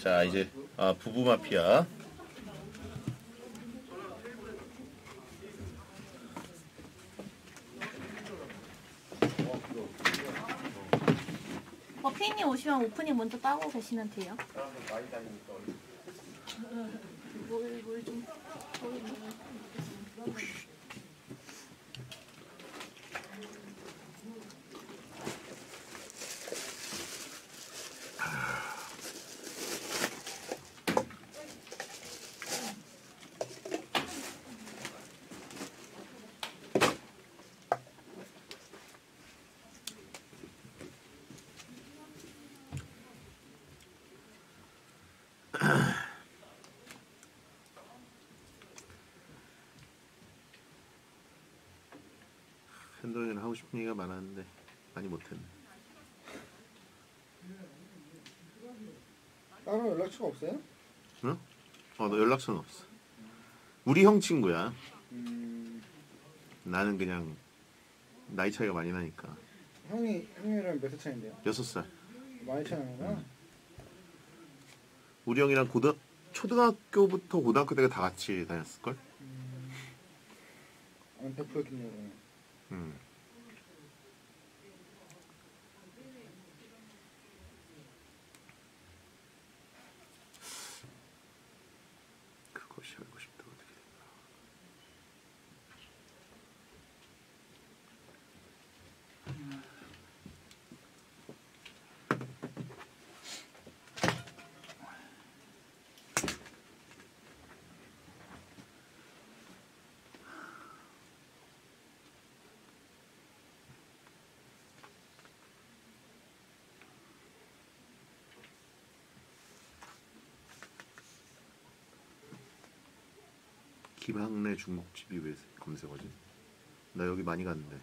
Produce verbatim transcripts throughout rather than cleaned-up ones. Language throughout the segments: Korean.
자 이제 아 부부 마피아. 어, 피디님 오시면 오프닝 먼저 따고 계시면 돼요. 물, 물 좀. 현동이는 하고 싶은 얘기가 많았는데 많이 못했네. 따로 연락처가 없어요? 응? 어, 너 연락처는 없어. 우리 형 친구야. 음... 나는 그냥 나이 차이가 많이 나니까. 형이 형이랑 몇 살 차인데요? 여섯 살. 많이 차이나구나. 응. 우리 형이랑 고등 초등학교부터 고등학교 때가 다 같이 다녔을 걸. 음... 안 베프였겠네요. 음. 그것이 알고 싶다 어떻게 될까? 김학래 중국집이 왜 검색어지? 나 여기 많이 갔는데.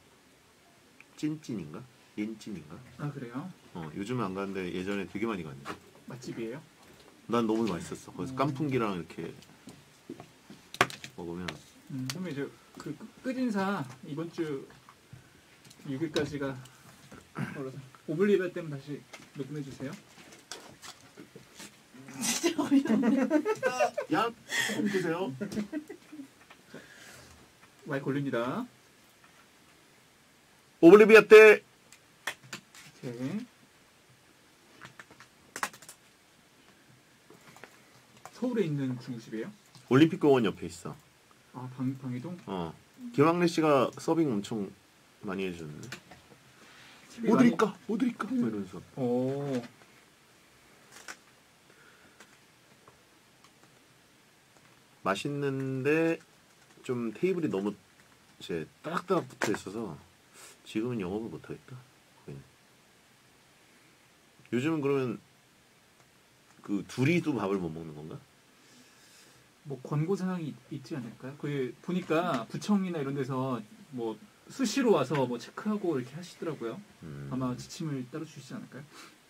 찐찐인가? 찐찐인가? 아 그래요? 어 요즘은 안 가는데 예전에 되게 많이 갔는데. 맛집이에요? 난 너무 맛있었어. 거기서 깐풍기랑 이렇게 먹으면. 음, 그러면 이제 그 끝인사 이번 주 육 일까지가 걸어서 오블리베 때문에 다시 녹음해 주세요. 진짜 어이없네. 야, 조금 드세요. 마이크 올립니다. 오블리비아 때 오케이. 서울에 있는 중국집이에요? 올림픽공원 옆에 있어. 아 방, 방이동? 어. 김학래 씨가 서빙 엄청 많이 해주는데. 뭐 많이... 드릴까? 뭐 드릴까? 뭐 이러면서. 오. 맛있는데 좀 테이블이 너무 이제 따닥따닥 붙어 있어서 지금은 영업을 못 하겠다. 거기는. 요즘은 그러면 그 둘이도 밥을 못 먹는 건가? 뭐 권고 사항이 있지 않을까요? 그 보니까 구청이나 이런 데서 뭐 수시로 와서 뭐 체크하고 이렇게 하시더라고요. 음. 아마 지침을 따로 주시지 않을까요?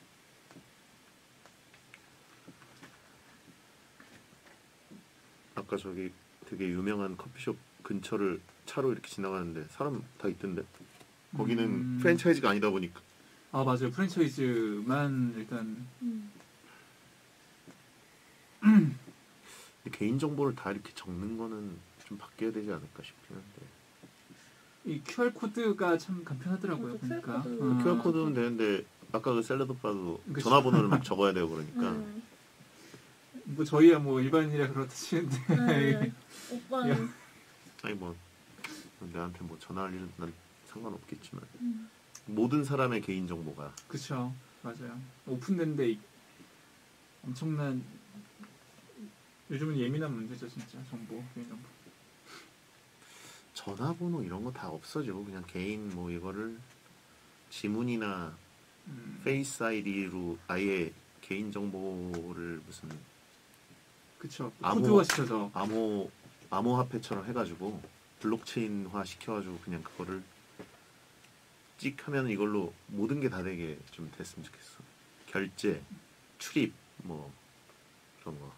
아까 저기 되게 유명한 커피숍 근처를 차로 이렇게 지나가는데 사람 다 있던데. 거기는 음. 프랜차이즈가 아니다 보니까. 아 맞아요. 프랜차이즈만 일단 음. 개인정보를 다 이렇게 적는 거는 좀 바뀌어야 되지 않을까 싶긴 한데. 이 큐알코드가 참 간편하더라고요. 맞아, 보니까. 큐알코드. 어. 큐알코드는 되는데 아까 그 샐러드 바도 그치. 전화번호를 막 적어야 되고 그러니까. 음. 뭐 저희야 뭐 일반인이라 그렇다 치는데 네. 오빠는 아니 뭐 내한테 뭐 전화할 일은 난 상관없겠지만 음. 모든 사람의 개인정보가. 그쵸. 맞아요. 오픈된데 엄청난 요즘은 예민한 문제죠 진짜 정보 개인정보. 전화번호 이런 거 다 없어지고 그냥 개인 뭐 이거를 지문이나 음. 페이스 아이디로 아예 개인정보를 무슨 그쵸. 암호, 코드화 시켜서 암호 암호화폐처럼 해가지고 블록체인화 시켜가지고 그냥 그거를 찍 하면 이걸로 모든 게 다 되게 좀 됐으면 좋겠어. 결제, 출입 뭐 그런 거.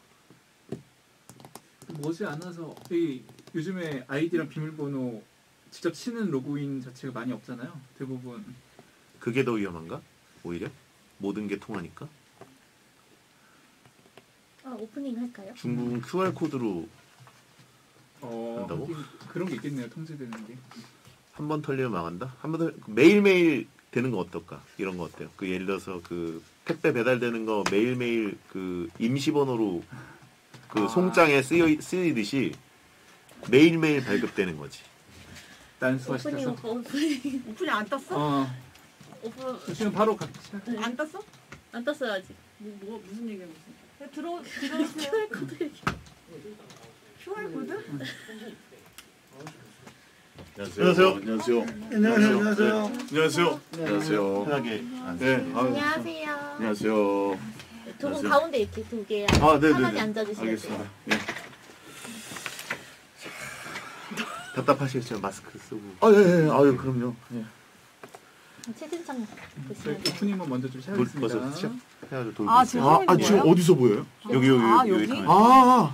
머지 않아서 이 요즘에 아이디랑 비밀번호 직접 치는 로그인 자체가 많이 없잖아요. 대부분. 그게 더 위험한가? 오히려 모든 게 통하니까. 아, 오프닝 할까요? 중국은 큐알 코드로 어, 한다고? 하긴 그런 게 있겠네요. 통제되는 게. 한 번 털리면 망한다. 한 번 털 매일매일 되는 거 어떨까? 이런 거 어때요? 그 예를 들어서 그 택배 배달되는 거 매일매일 그 임시번호로 그 아. 송장에 쓰여 쓰이듯이 매일매일 발급되는 거지. 오프닝 단수화시켜서. 오빠 오프닝. 오프닝 안 떴어? 어, 오프 지금 바로 가. 네. 안 떴어? 안 떴어요 아직. 뭐, 뭐 무슨 얘기야 무슨? 들어 들어오세요. 큐알 코드 얘기. 큐알 코드? 안녕하세요. 안녕하세요. 안녕하세요. 안녕하세요. 안녕하세요. 안녕하세요. 편하게. 네. 아유, 안녕하세요. 안녕하세요. 두 분 안녕하세요. 가운데 이렇게 두 개. 아, 네, 네, 편하게 네. 앉아주시면 알겠습니다. 돼요. 예. 답답하시겠죠? 마스크 쓰고. 아, 예, 예. 아유, 그럼요. 예. 채팅창 저희 보시면 돼요. 오프닝만 먼저 좀 물 시작하겠습니다. 벌써 시작 해가지고 돌고 아, 있어요. 지금 아, 하고 아, 있는 지금 거예요? 어디서 보여요? 여기 여기 아, 여기, 여기? 가만히. 아,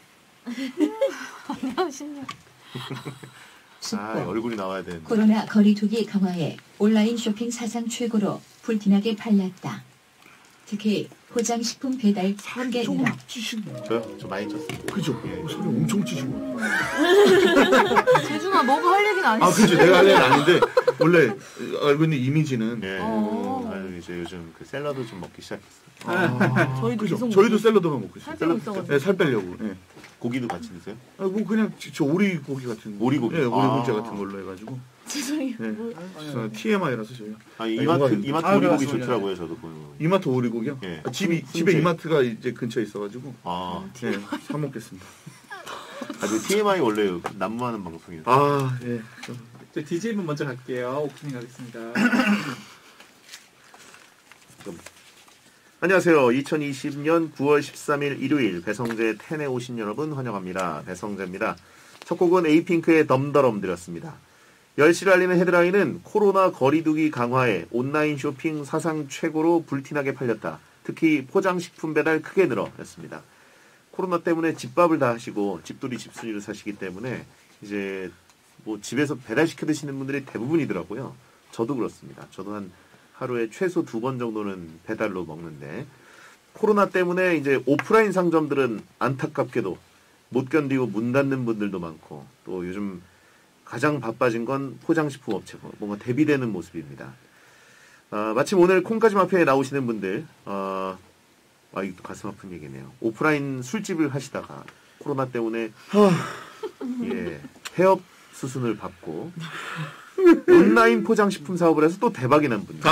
아, 얼굴이 나와야 되는데. 코로나 거리두기 강화에 온라인 쇼핑 사상 최고로 불티나게 팔렸다. 특히 포장식품 배달 한개 조금 늘어 찌신 거. 저요? 저 많이 쳤어요. 그죠? 예. 어, 소리 엄청 찌신 거. 재준아 너가 할 얘기는 아니지? 아, 그죠. 내가 할 얘기는 아닌데, 원래 알고 있는 이미지는. 예. 어. 아유, 이제 요즘 그 샐러드 좀 먹기 시작했어요. 아, 저희도 그죠. 계속 저희도 먹고 샐러드만 먹고 있어요. 살 빼고 있어가지고. 네, 살 빼려고. 예. 고기도 같이 드세요? 아, 뭐 그냥 저- 저 오리고기 같은. 오리고기? 예, 오리고기 아. 같은 걸로 해가지고. 죄송해요. 예. 뭐, 저 티엠아이라서 저희가. 아, 이마트 영광입니다. 이마트 아, 오리고기 맞습니다. 좋더라고요. 저도 보는 거. 이마트 오리고기요? 예. 아, 집이 순- 집에 순재. 이마트가 이제 근처에 있어가지고 아, 네, 사 먹겠습니다. 아주 티엠아이 원래 난무하는 방송이에요. 아 예. 좀- 저 디제이분 먼저 갈게요. 오프닝 하겠습니다. 안녕하세요. 이천이십 년 구월 십삼일 일요일 배성재 텐에 오신 여러분 환영합니다. 배성재입니다. 첫 곡은 에이핑크의 덤더럼 드렸습니다. 열시를 알리는 헤드라인은 코로나 거리두기 강화에 온라인 쇼핑 사상 최고로 불티나게 팔렸다. 특히 포장식품 배달 크게 늘어 였습니다. 코로나 때문에 집밥을 다 하시고 집돌이 집순이를 사시기 때문에 이제 뭐 집에서 배달시켜 드시는 분들이 대부분이더라고요. 저도 그렇습니다. 저도 한 하루에 최소 두 번 정도는 배달로 먹는데 코로나 때문에 이제 오프라인 상점들은 안타깝게도 못 견디고 문 닫는 분들도 많고 또 요즘 가장 바빠진 건 포장식품 업체고 뭔가 대비되는 모습입니다. 아, 마침 오늘 콩까지 마피아에 나오시는 분들 아, 아 이거 가슴 아픈 얘기네요. 오프라인 술집을 하시다가 코로나 때문에 예, 폐업 수순을 밟고 온라인 포장식품 사업을 해서 또 대박이 난 분들.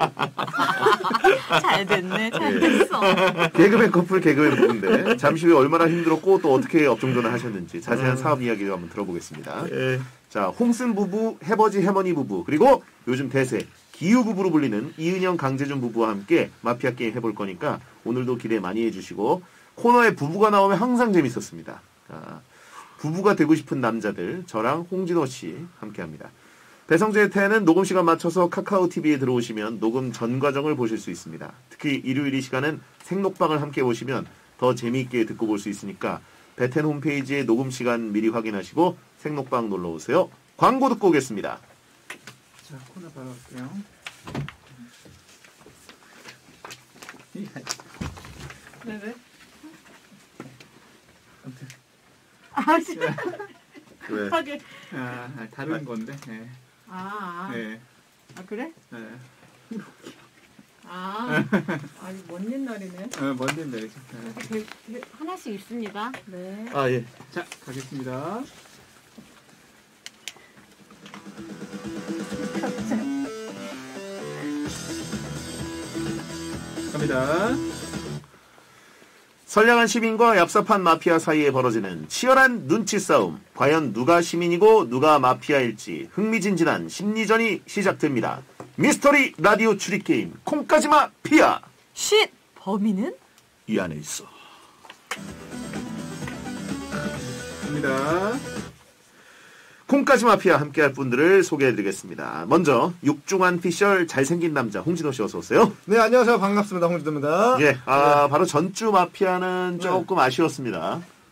잘 됐네, 잘 예. 됐어. 개그맨 커플 개그맨 부부인데 잠시 후에 얼마나 힘들었고 또 어떻게 업종전을 하셨는지 자세한 사업 이야기를 한번 들어보겠습니다. 예. 자, 홍슨 부부, 해버지 해머니 부부, 그리고 요즘 대세 기후 부부로 불리는 이은영 강재준 부부와 함께 마피아 게임 해볼 거니까 오늘도 기대 많이 해주시고 코너에 부부가 나오면 항상 재밌었습니다. 자, 부부가 되고 싶은 남자들 저랑 홍진호 씨 함께합니다. 배성재의 태는 녹음 시간 맞춰서 카카오 티비에 들어오시면 녹음 전 과정을 보실 수 있습니다. 특히 일요일 이 시간은 생록방을 함께 보시면 더 재미있게 듣고 볼 수 있으니까 배텐 홈페이지에 녹음 시간 미리 확인하시고 생록방 놀러오세요. 광고 듣고 오겠습니다. 자, 코너 바로 할게요. 네네. 아무튼 아, 진짜. 왜? 하게. 아, 아, 다른 건데. 네. 아, 아. 네. 아 그래? 네. 아, 아니 먼 옛날이네. 어, 먼데 내리죠. 네. 이렇게 대- 대- 하나씩 있습니다. 네. 아 예. 자, 가겠습니다. 갑니다. 선량한 시민과 얍삽한 마피아 사이에 벌어지는 치열한 눈치 싸움. 과연 누가 시민이고 누가 마피아일지 흥미진진한 심리전이 시작됩니다. 미스터리 라디오 추리게임 콩까지 마피아. 쉿! 범인은? 이 안에 있어. 갑니다. 콩까지 마피아 함께할 분들을 소개해드리겠습니다. 먼저 육중한 피셜 잘생긴 남자 홍진호 씨 어서 오세요. 네, 안녕하세요. 반갑습니다. 홍지도입니다. 예, 아 바로 전주 마피아는 조금 아쉬웠습니다.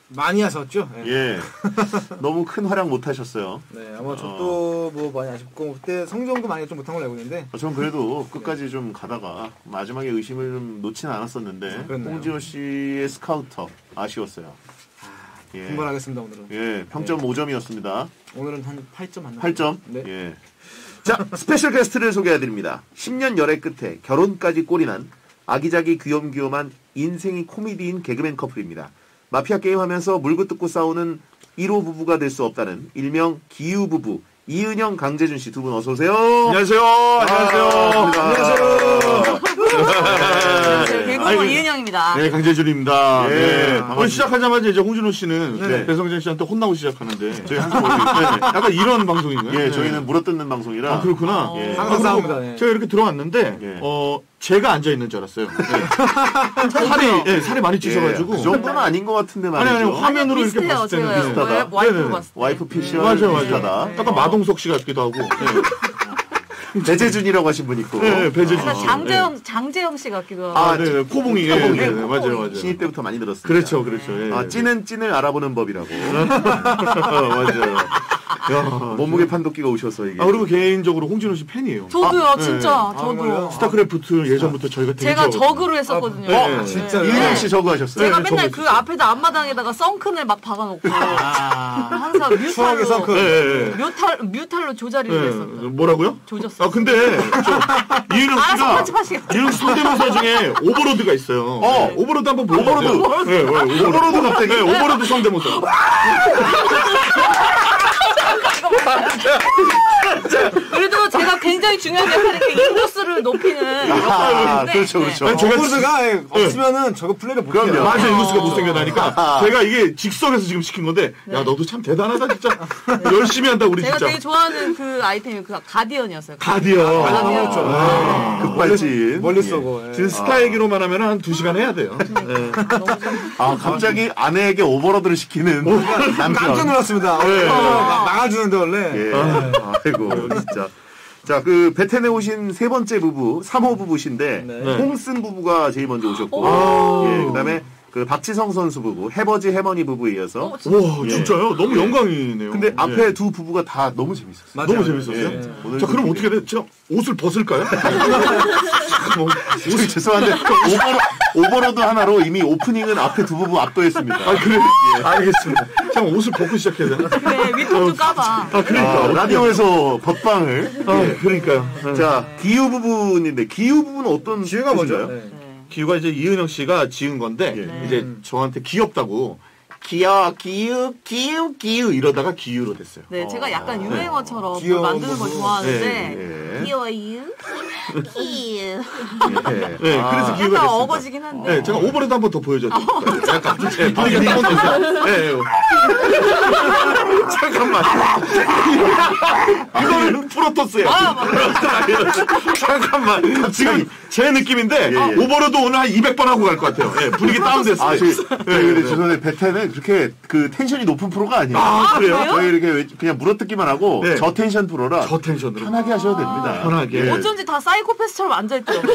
많이 하셨죠? 네. 예. 너무 큰 활약 못 하셨어요. 네, 아마 저도 뭐 많이 아쉽고 그때 성적도 많이 좀 못한 걸로 알고 있는데 어, 전 그래도 끝까지 좀 가다가 마지막에 의심을 좀 놓지는 않았었는데 그렇네요. 홍지호 씨의 스카우터 아쉬웠어요. 예. 분발하겠습니다 오늘은. 예, 평점 오 점이었습니다. 오늘은 한 팔 점 한. 팔 점. 네. 예. 자, 스페셜 게스트를 소개해드립니다. 십 년 열애 끝에 결혼까지 꼴이난 아기자기 귀염귀염한 인생이 코미디인 개그맨 커플입니다. 마피아 게임하면서 물고 뜯고 싸우는 일 호 부부가 될 수 없다는 일명 기우 부부 이은영, 강재준 씨 두 분 어서 오세요. 안녕하세요. 안녕하세요. 안녕하세요. 개그우먼 이은영입니다. 네, 강재준입니다. 예, 네. 반갑습니다. 오늘 시작하자마자 이제 홍준호 씨는 네. 배성재 씨한테 혼나고 시작하는데 저희 항상 오늘- 네, 약간 이런 방송인가요? 예, 네. 저희는 물어뜯는 방송이라. 아, 그렇구나. 예. 항상 아, 싸웁니다. 네. 제가 이렇게 들어왔는데 예. 어 제가 앉아 있는 줄 알았어요. 네. 살이 예, 살이 많이 찌셔가지고. 예, 그 정도는 아닌 것 같은데 아니 말이죠. 아니 화면으로 이렇게 비슷해요, 봤을 때는 제가. 비슷하다. 와- 와이프로 네네네. 봤을 때. 와이프 피셜 맞아요, 맞아요. 비슷하다. 네. 약간 마동석 씨 같기도 하고. 네. 배재준이라고 하신 분 있고. 네, 네, 배재준 약간 씨. 장재영 장재영 씨 같기도 하고. 아, 네, 네, 코봉이. 예, 코봉이. 네, 네, 맞아요, 맞아요. 신입 때부터 많이 들었습니다. 그렇죠, 그렇죠. 예, 아, 예. 찌는 찐을 알아보는 법이라고. 어, 맞아요. 야, 몸무게 판독기가 오셔서 이게. 아, 그리고 개인적으로 홍진호 씨 팬이에요. 저도요, 아, 진짜. 네. 저도. 그래요? 스타크래프트 예전부터 저희가 되게 제가 좋아하거든요. 저그로 했었거든요. 아, 어, 진짜요? 이은영 씨 저거 하셨어요? 제가 네, 맨날 저거 그 앞에다 앞마당에다가 썬큰을 막 박아놓고 항상 추억의 뮤탈로 선크. 네, 네, 네. 뮤탈 뮤탈로 조자리를 네, 했었죠. 뭐라고요? 조졌어요. 아, 근데 저 이은영 알아서 씨가 편집하시겠죠. 이런 성대모사 중에 오버로드가 있어요. 어. 네, 오버로드 한번 보여주세요. 오버로드. 네, 네, 오버로드. 오버로드 갑자기? 네, 오버로드 성대모사. 그래도 제가 굉장히 중요한 역할이 인구수를 높이는 아, 역할인데 그렇죠, 그렇죠. 아니, 제가 오버로드가 예, 없으면은 저거 플레이를 못 그럼요. 해요. 맞아, 인구수가 못생겨나니까 제가 이게 직석에서 지금 시킨 건데 야 너도 참 대단하다 진짜 열심히 한다 우리 제가 진짜 되게 좋아하는 그 아이템이 그 가디언이었어요. 가디언 아, 가디언. 그렇죠. 아, 급발진. 멀리 쏘고. 예. 지금 스타 얘기로만 하면 한 두 시간 해야 돼요. 네. 아, 갑자기 아내에게 오버로드를 시키는 남편. 깜짝 놀랐습니다. 어, 네. 막 막아주는데 원래. 예. 아이고, 진짜. 자, 그, 베텐에 오신 세 번째 부부, 삼 호 부부신데, 네. 홍슨 부부가 제일 먼저 오셨고, 오. 예, 그 다음에 그 박지성 선수 부부, 해버지 해머니 부부에 이어서, 어, 진짜. 와 진짜요? 너무 예. 영광이네요. 근데 앞에 예. 두 부부가 다 너무 재밌었어요. 맞아요. 너무 재밌었어요. 예. 오늘 자 그럼 좀 어떻게 돼? 제가 옷을 벗을까요? 뭐, 저기 죄송한데, 오버로, 오버로드 하나로 이미 오프닝은 앞에 두 부부 압도했습니다. 아 그래? 알겠습니다. 잠깐 옷을 벗고 시작해야 되나? 그래 위통 좀 까봐. 아 그러니까. 아, 라디오에서 벗방을. 아, 예. 그러니까요. 자, 기후 부분인데, 기후 부분은 어떤 기회가 뭐죠? 뜻인가요? 네. 네. 기우가 이제 이은영 씨가 지은 건데 예. 이제 음. 저한테 귀엽다고 귀여 기우 기우 기우 이러다가 기우로 됐어요. 네, 제가 약간 아, 유행어처럼 뭘 귀여운 만드는 걸 부부. 좋아하는데 예, 예. 귀여워요. 귀. 예. 네, 아, 그래서 기우가 약간 됐습니다. 어거지긴 한데. 네, 제가 오버로드 한번 더 보여줬죠. 약간 네, 분위기가 다운됐어요. 네, 네. 잠깐만. 이거는 프로토스예요. 아, 맞아. 잠깐만. 지금 제 느낌인데 예, 예. 오버로드 오늘 한 이백 번 하고 갈 것 같아요. 네, 분위기 다운됐어요. 아, 저희, 네, 저희 근데 죄송한데 베텐은 그렇게 그 텐션이 높은 프로가 아니에요. 아, 그래요? 저희 이렇게 왜- 그냥 물어뜯기만 하고 네. 저 텐션 프로라 저 텐션으로. 편하게 하셔도 됩니다. 편하게. 예. 어쩐지 다 사이코패스처럼 앉아있더라고요.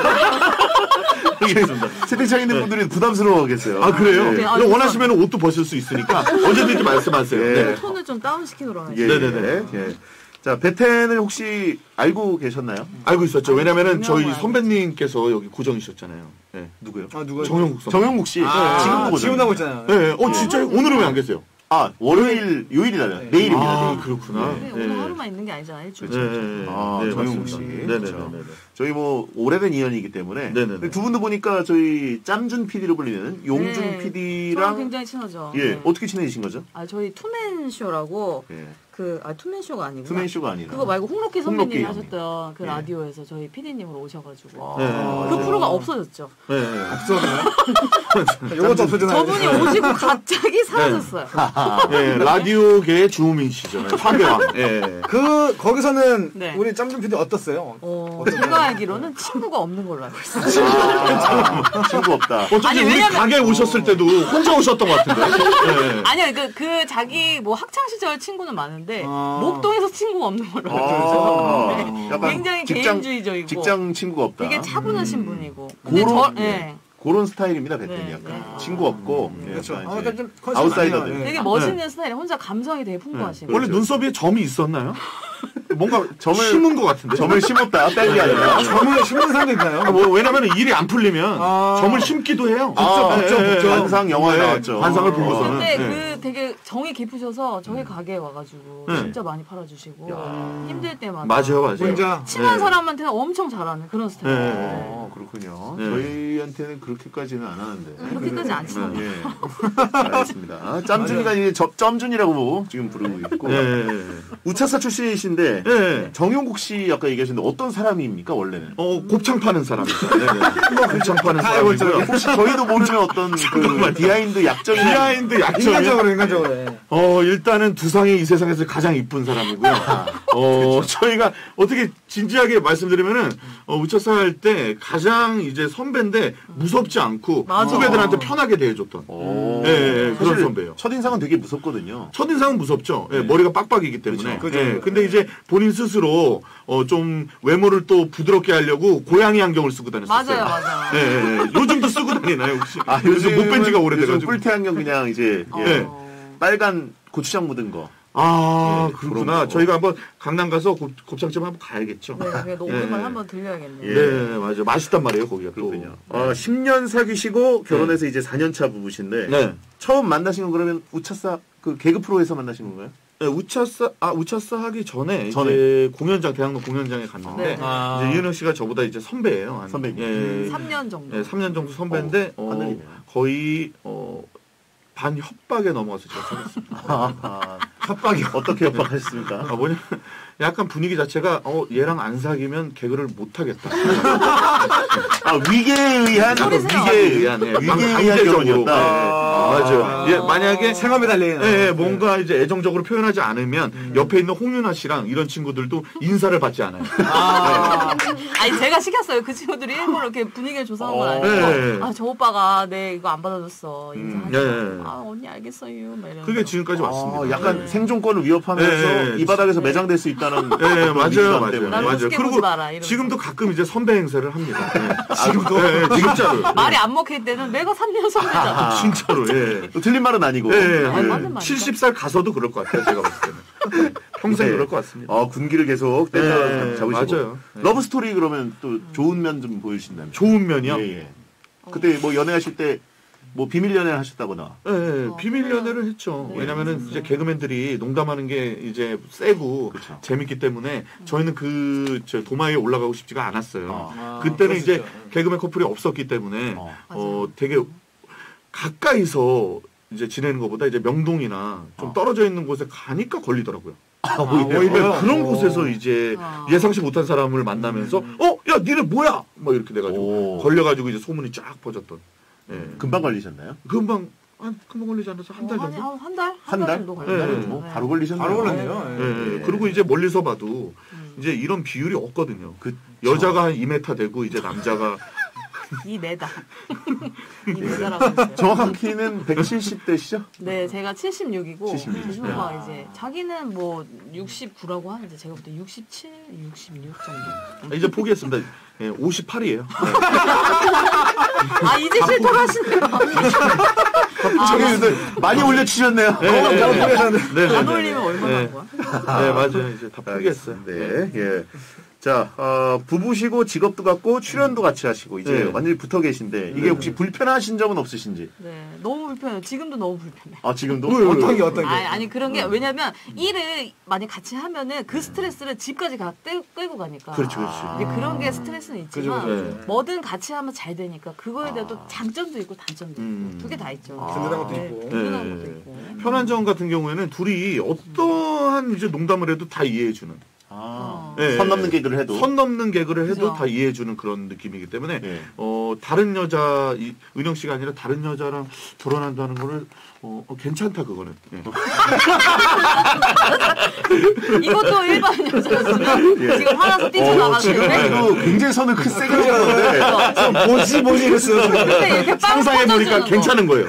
채팅창 있는 분들이 부담스러워하겠어요. 아, 그래요? 예. 네, 아, 그럼 원하시면 옷도 벗을 수 있으니까 언제든지 말씀하세요. 예. 네. 톤을 좀 다운시키도록 예, 하죠. 네네네. 예. 자, 베텐을 혹시 알고 계셨나요? 알고 있었죠. 왜냐면은 유명한 저희 거 알고 선배님께서 여기 고정이셨잖아요. 네. 누구요? 아 누가? 정영국 선배. 정영국 씨. 아, 지금 보고 지금 나고 있잖아요. 네, 네. 어, 진짜요? 오늘은 왜 안 계세요? 아, 월요일, 요일이라요. 네. 내일입니다. 아, 내일. 그렇구나. 근데 네. 오늘 하루만 있는 게 아니잖아요. 일주일. 네, 네, 네. 아, 네, 정영국 씨. 맞습니다. 그렇죠. 네네네. 저희 뭐 오래된 인연이기 때문에 네네네. 두 분도 보니까 저희 짬준 피디로 불리는 용준 네. 저랑 피디랑 굉장히 친하죠. 예 네. 어떻게 친해지신 거죠? 아 저희 투맨 쇼라고 예. 그 아 투맨 쇼가 아니구나. 투맨 쇼가 아니라 그거 말고 홍록기 선배님이 홍록기 하셨던 그 예. 라디오에서 저희 피디님으로 오셔가지고 네, 그 네. 프로가 없어졌죠. 네, 네. 없어졌나요? 요것도 없어졌나요? 저분이 오시고 갑자기 사라졌어요. 네, 라디오계의 주호민 씨죠. 네, 화배왕. 예. 그 거기서는 네. 우리 짬좀 피디 어떻어요? 어, 제가 알기로는 친구가 없는 걸로 알고 있어요. 아, 친구 없다. 어쩐지 아니, 우리 왜냐면- 가게에 오셨을 때도 혼자 오셨던 것 같은데. 네. 아니요, 그, 그 자기 뭐 학창 시절 친구는 많은데 아. 목동에서 친구가 없는 걸로 알고 아, 있어요. 네. 약간 굉장히 직장- 개인주의적이고 직장 친구가 없다. 되게 차분하신 분이고. 근데 고로- 저, 예. 그런 스타일입니다, 백현이 네, 약간. 네. 친구 없고. 예, 그렇죠. 약간 아, 이제 약간 좀 컨셉 아웃사이더들. 아니에요. 예. 되게 멋있는 스타일. 혼자 감성이 되게 풍부하시고. 원래 눈썹에 점이 있었나요? 뭔가 점을- 심은 것 같은데. 점을 심었다, 뺀 게 아니라. 점을 심는 사람도 아, 있나요? 뭐, 왜냐면 일이 안 풀리면 아. 점을 심기도 해요. 아, 예, 예, 예. 관상 영화에 네, 나왔죠. 관상을 보고서는. 근데 네. 그 되게 정이 깊으셔서 저희 가게에 와가지고 네. 진짜 많이 팔아주시고 힘들 때마다 맞아요, 맞아요. 혼자. 친한 네. 사람한테는 엄청 잘하는 그런 스타일. 네. 어, 그렇군요. 네. 저희한테는 그렇게까지는 안 하는데. 그렇게까지 안 친한. 예. 알겠습니다. 아, 짬준이가 이제 저- 점준이라고 지금 부르고 있고. 예. 우차사 출신이신데, 예. 정용국 씨 아까 얘기하셨는데 어떤 사람입니까, 원래는? 어, 곱창 파는 사람이죠. 네네. 곱창 파는 사람이고요. 혹시 저희도 모르는 어떤 그 비하인드 약점이나 비하인드 약점이 인간적으로 인간적으로. 예. 어, 일단은 두상이 이 세상에서 가장 이쁜 사람이고요. 어, 저희가 어떻게 진지하게 말씀드리면은, 어, 우차사 할 때 가장 이제 선배인데 무섭지 않고 맞아. 후배들한테 편하게 대해줬던. 오. 예, 예, 그런 사실 선배예요. 첫인상은 되게 무섭거든요. 첫인상은 무섭죠. 예, 네. 머리가 빡빡이기 때문에. 그렇죠. 예, 근데 이제 본인 스스로 어, 좀 외모를 또 부드럽게 하려고 고양이 안경을 쓰고 다녔어요. 맞아요, 맞아요. 예, 예, 예. 요즘도 쓰고 다니나요 혹시? 아, 요즘 못 뺀 지가 요즘 오래돼가지고. 뿔테 안경 그냥 이제 어. 예, 빨간 고추장 묻은 거. 아, 예, 그렇구나. 그런 거. 저희가 한번 강남 가서 곱, 곱창집 한번 가야겠죠. 네, 그게 너무 예. 오랜만에 한번 들려야겠네요. 예. 네, 맞아요. 맛있단 말이에요, 거기가 또. 그렇군요. 어, 십 년 사귀시고 결혼해서 이제 사 년 차 부부신데 네. 처음 만나신 건 그러면 우차사 그 개그 프로에서 만나신 건가요? 네, 우차사, 아, 우차사 하기 전에, 전에. 이제 공연장, 대학로 공연장에 갔는데, 네. 아. 이제 이은영 씨가 저보다 이제 선배예요. 한, 선배님. 예, 삼 년 정도. 예, 삼 년 정도 선배인데, 어, 어, 하늘이네요. 거의, 어, 반 협박에 넘어가서 제가 사귀었습니다. 아, 협박이요. 어떻게 협박하셨습니까? 아, 뭐냐. 약간 분위기 자체가, 어, 얘랑 안 사귀면 개그를 못 하겠다. 아, 위계에 의한 소리세요. 위계에 의한, 예, 위계에 의한 강제적으로. 결혼이었다. 예, 맞아요. 예, 만약에, 생업에 달린. 예, 예, 뭔가 이제 애정적으로 표현하지 않으면 음. 옆에 있는 홍윤아 씨랑 이런 친구들도 인사를 받지 않아요. 아. 아니 제가 시켰어요. 그 친구들이 일부러 이렇게 분위기를 조성한 건 어. 아니고 네. 아 저 오빠가 내 이거 안 받아줬어. 인사하지 네. 마. 아 언니 알겠어요. 막 이러면서. 그게 지금까지 아, 왔습니다. 약간 네. 생존권을 위협하면서 네, 네. 이 바닥에서 매장될 수 있다는 네, 어떤 맞아요, 위기감 맞아요. 때문에. 나를 맞아요. 우습게 그리고 보지 마라, 이러면서. 지금도 가끔 이제 선배 행세를 합니다. 네. 지금도, 예, 예, 진짜로. 말이 안 먹힐 때는 내가 삼 년 선배잖아. 아, 진짜로, 예. 또 틀린 말은 아니고. 예, 네. 맞는 말이죠. 칠십 살 가서도 그럴 것 같아요, 제가 봤을 때는. 네, 평생 네. 그럴 것 같습니다. 어, 군기를 계속 땡겨 네, 잡으시고. 맞아요. 네. 러브 스토리 그러면 또 좋은 면 좀 보여주신다면. 좋은 면이요? 예, 예. 그때 뭐 연애하실 때 뭐 비밀 연애 하셨다거나. 예, 예, 어, 비밀 그래요. 연애를 했죠. 네, 왜냐면은 진짜. 이제 개그맨들이 농담하는 게 이제 세고 그쵸. 재밌기 때문에 저희는 그 저 도마에 올라가고 싶지가 않았어요. 아, 그때는 이제 그럴 수 있죠. 개그맨 커플이 없었기 때문에 어. 어, 되게 가까이서 이제 지내는 것보다 이제 명동이나 좀 어. 떨어져 있는 곳에 가니까 걸리더라고요. 아, 오히려? 네, 그런 어. 곳에서 이제 아. 예상치 못한 사람을 만나면서 어, 야, 니네 뭐야? 막 이렇게 돼가지고 오. 걸려가지고 이제 소문이 쫙 퍼졌던. 예. 금방 걸리셨나요? 금방 아, 금방 걸리지 않아서 한 달 어, 정도. 한, 한 달? 한 한 달 달? 정도 한 걸려요. 네. 뭐 네. 바로 걸리셨네요. 바로 걸렸네요. 예, 예. 예. 그리고 이제 멀리서 봐도 음. 이제 이런 비율이 없거든요. 그 여자가 한 이 미터 되고 이제 남자가 이 메다. 이 메다라고 했어요. 정확한 키는 백칠십 대시죠? 네, 제가 칠십육이고 칠십육. 재준 네. 오빠가 이제 자기는 뭐 육십구라고 하는데 제가 볼 때 육십칠, 육십육 정도. 이제 포기했습니다. 예, 오십팔이에요. 아 이제 실토를 하시네요. 저기 근데 많이 올려주셨네요. 네, 네, 네. 네, 네, 안 네. 올리면 얼마나 네. 한 거야? 네, 맞아요. 이제 다 포기했어요. 네, 예. 자, 어, 부부시고 직업도 같고 출연도 같이 하시고 이제 네. 완전히 붙어 계신데 이게 네. 혹시 불편하신 적은 없으신지? 네, 너무 불편해요. 지금도 너무 불편해. 아, 지금도? 어떤 게 어떤 게? 아니, 아니 그런 게 왜냐면 일을 많이 같이 하면은 그 스트레스를 집까지 가 떼, 끌고 가니까. 그렇지, 그렇지. 이제 그런 게 스트레스는 있지만 그죠, 그죠. 네. 뭐든 같이 하면 잘 되니까 그거에 대한 또 장점도 있고 단점도 음. 있고 두 개 다 있죠. 든든한 것도 네, 있고. 든든한 네. 것도 있고. 편한 점 같은 경우에는 둘이 어떠한 이제 농담을 해도 다 이해해주는. 아, 예, 선 예. 넘는 개그를 해도. 선 넘는 개그를 해도 그죠. 다 이해해주는 그런 느낌이기 때문에 예. 어 다른 여자 이, 은영 씨가 아니라 다른 여자랑 결혼한다는 거를 어, 어, 괜찮다 그거는. 예. 이것도 일반 여자였으면 예. 지금 화나서 어, 뛰쳐나가는데 지금도 굉장히 선을 크 세게 넘었는데 뭐지 뭐지 이랬어요. 근데 이렇게 빵 상상해 보니까 터져주는 거. 괜찮은 거예요.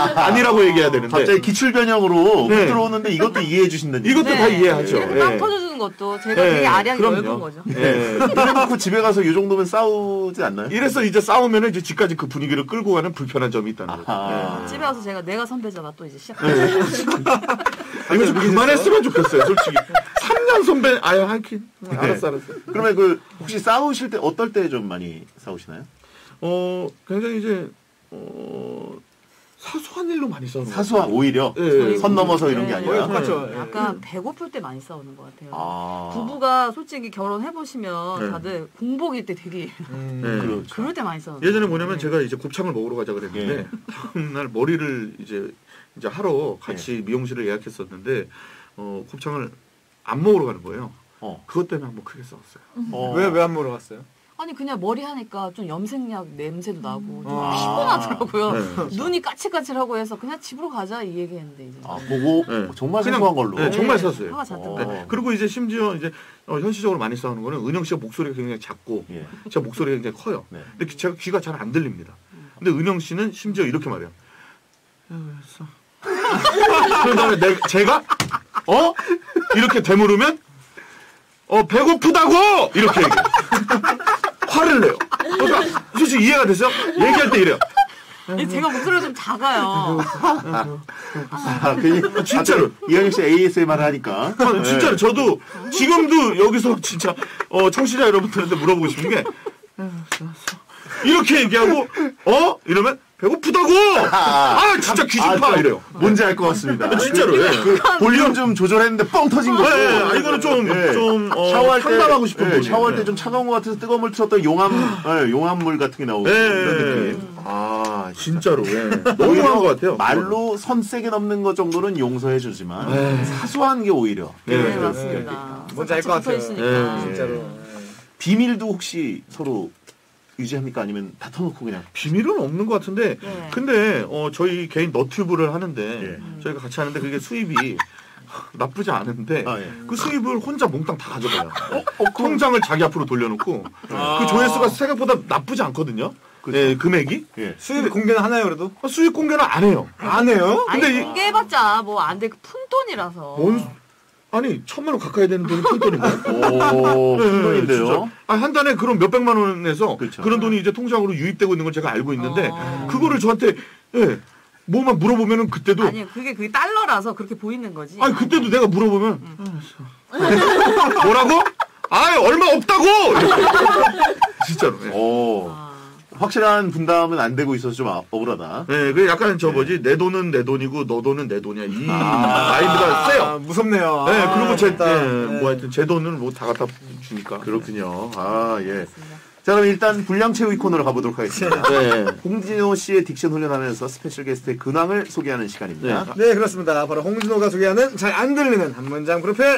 아니라고 얘기해야 되는데 갑자기 기출 변형으로 네. 들어오는데 이것도 이해해 주신다니. 이것도 다 이해하죠. 이렇게 빵 예. 터져주는 싸우는 것도 제가 네, 되게 아량이 그럼요. 넓은 거죠. 예. 그래놓고 집에 가서 이 정도면 싸우지 않나요? 이래서 이제 싸우면은 이제 집까지 그 분위기를 끌고 가는 불편한 점이 있다는 거죠. 아하. 예. 집에 와서 제가 내가 선배잖아 또 이제 시작. 이거 좀 그만했으면 좋겠어요, 솔직히. 삼 년 선배, 아유, 하긴. 알았어, 알았어. 그러면 그 혹시 싸우실 때 어떨 때 좀 많이 싸우시나요? 어, 굉장히 이제, 어, 사소한 일로 많이 싸우는 것 사소한 오히려 예, 선 넘어서 이런 게 네. 아니라. 똑같죠. 예. 약간 배고플 때 많이 싸우는 것 같아요. 아. 부부가 솔직히 결혼해 보시면 네. 다들 공복일 때 되게 음. 네. 그렇죠. 그럴 때 많이 싸우는. 예전에 뭐냐면 제가 이제 곱창을 먹으러 가자 그랬는데 예. 다음날 머리를 이제 이제 하러 같이 예. 미용실을 예약했었는데 어, 곱창을 안 먹으러 가는 거예요. 어. 그것 때문에 한번 크게 싸웠어요. 어. 왜 왜 안 물어봤어요? 아니 그냥 머리 하니까 좀 염색약 냄새도 나고 좀 아. 피곤하더라고요. 네. 눈이 까칠까칠하고 해서 그냥 집으로 가자 이 얘기했는데 이제. 아, 보고 네. 정말 그냥- 사소한 걸로. 네, 정말 네. 쌌어요. 화가 잤던 어. 거예요. 네. 그리고 이제 심지어 이제 어, 현실적으로 많이 싸우는 거는 은영 씨가 목소리가 굉장히 작고 예. 제 목소리가 굉장히 커요. 네. 근데 제가 귀가 잘 안 들립니다. 근데 은영 씨는 심지어 이렇게 말해요. 야, 왜 싸? 그런 다음에 내, 제가 어? 이렇게 되물으면 어 배고프다고 이렇게 얘기해. 화를 내요. 그러니까 솔직히 이해가 됐어요? 얘기할 때 이래요. 근데 제가 목소리가 좀 작아요. 아, 그, 진짜로. 이현영 씨 에이에스엠알을 하니까. 아, 진짜로 저도 지금도 여기서 진짜 어, 청취자 여러분들한테 물어보고 싶은 게 이렇게 얘기하고 어? 이러면 배고프다고! 아 진짜 귀신파 아, 이래요. 뭔지 알 것 같습니다. 진짜로. 예. 그 볼륨 좀 조절했는데 뻥 터진 거죠. 예, 예. 아, 이거는 좀, 예. 좀, 어, 샤워할 때 상담하고 싶은 예, 분이에요. 샤워할 때 예. 좀 차가운 것 같아서 뜨거운 물 틀었더니 용암, 예, 용암물 같은 게 나오고 예, 이런 예. 느낌. 아, 진짜로, 예. 너무한 것 같아요. 말로 선 세게 넘는 것 정도는 용서해 주지만 네. 사소한 게 오히려 네, 네, 네, 맞습니다. 뭔지 알 것 같이 같아요. 붙어 있으니까. 네, 진짜로. 비밀도 혹시 서로 유지합니까? 아니면 다 터놓고 그냥 비밀은 없는 것 같은데, 네. 근데, 어, 저희 개인 너튜브를 하는데, 예. 저희가 같이 하는데 그게 수입이 나쁘지 않은데, 아, 예. 그 수입을 혼자 몽땅 다 가져가요. 통장을 자기 앞으로 돌려놓고, 그 조회수가 생각보다 나쁘지 않거든요. 그렇죠. 예, 금액이. 예. 수입 공개는 하나요, 그래도? 어, 수입 공개는 안 해요. 안 해요? 아니 근데 이- 공개해봤자 뭐 안 돼. 그 푼돈이라서. 뭔, 아니, 천만 원 가까이 되는 돈이 큰 돈인가요? 오, 큰 돈인데요. 진짜. 아, 한 달에 그럼 몇백만 원에서 그렇죠. 그런 돈이 이제 통장으로 유입되고 있는 걸 제가 알고 있는데, 어. 그거를 저한테, 예, 뭐만 물어보면은 그때도, 아니 그게 그게 달러라서 그렇게 보이는 거지. 아니, 그때도 내가 물어보면, 알았어. 뭐라고? 아, 얼마 없다고! 이렇게. 진짜로. 예. 오, 아, 확실한 분담은 안 되고 있어서 좀 아- 억울하다. 예, 그 약간 저 뭐지, 내 돈은 내 돈이고, 너 돈은 내 돈이야. 이 아. 마인드가 세요. 아, 무섭네요. 예, 아, 그리고 제, 일단, 예, 네. 뭐 하여튼 제 돈을 뭐 다 갖다 주니까. 그렇군요. 아, 예. 그렇습니다. 자, 그럼 일단 분량 채우기 코너로 가보도록 하겠습니다. 네. 홍진호 씨의 딕션 훈련하면서 스페셜 게스트의 근황을 소개하는 시간입니다. 네, 그렇습니다. 바로 홍진호가 소개하는 잘 안 들리는 한 문장 프로필.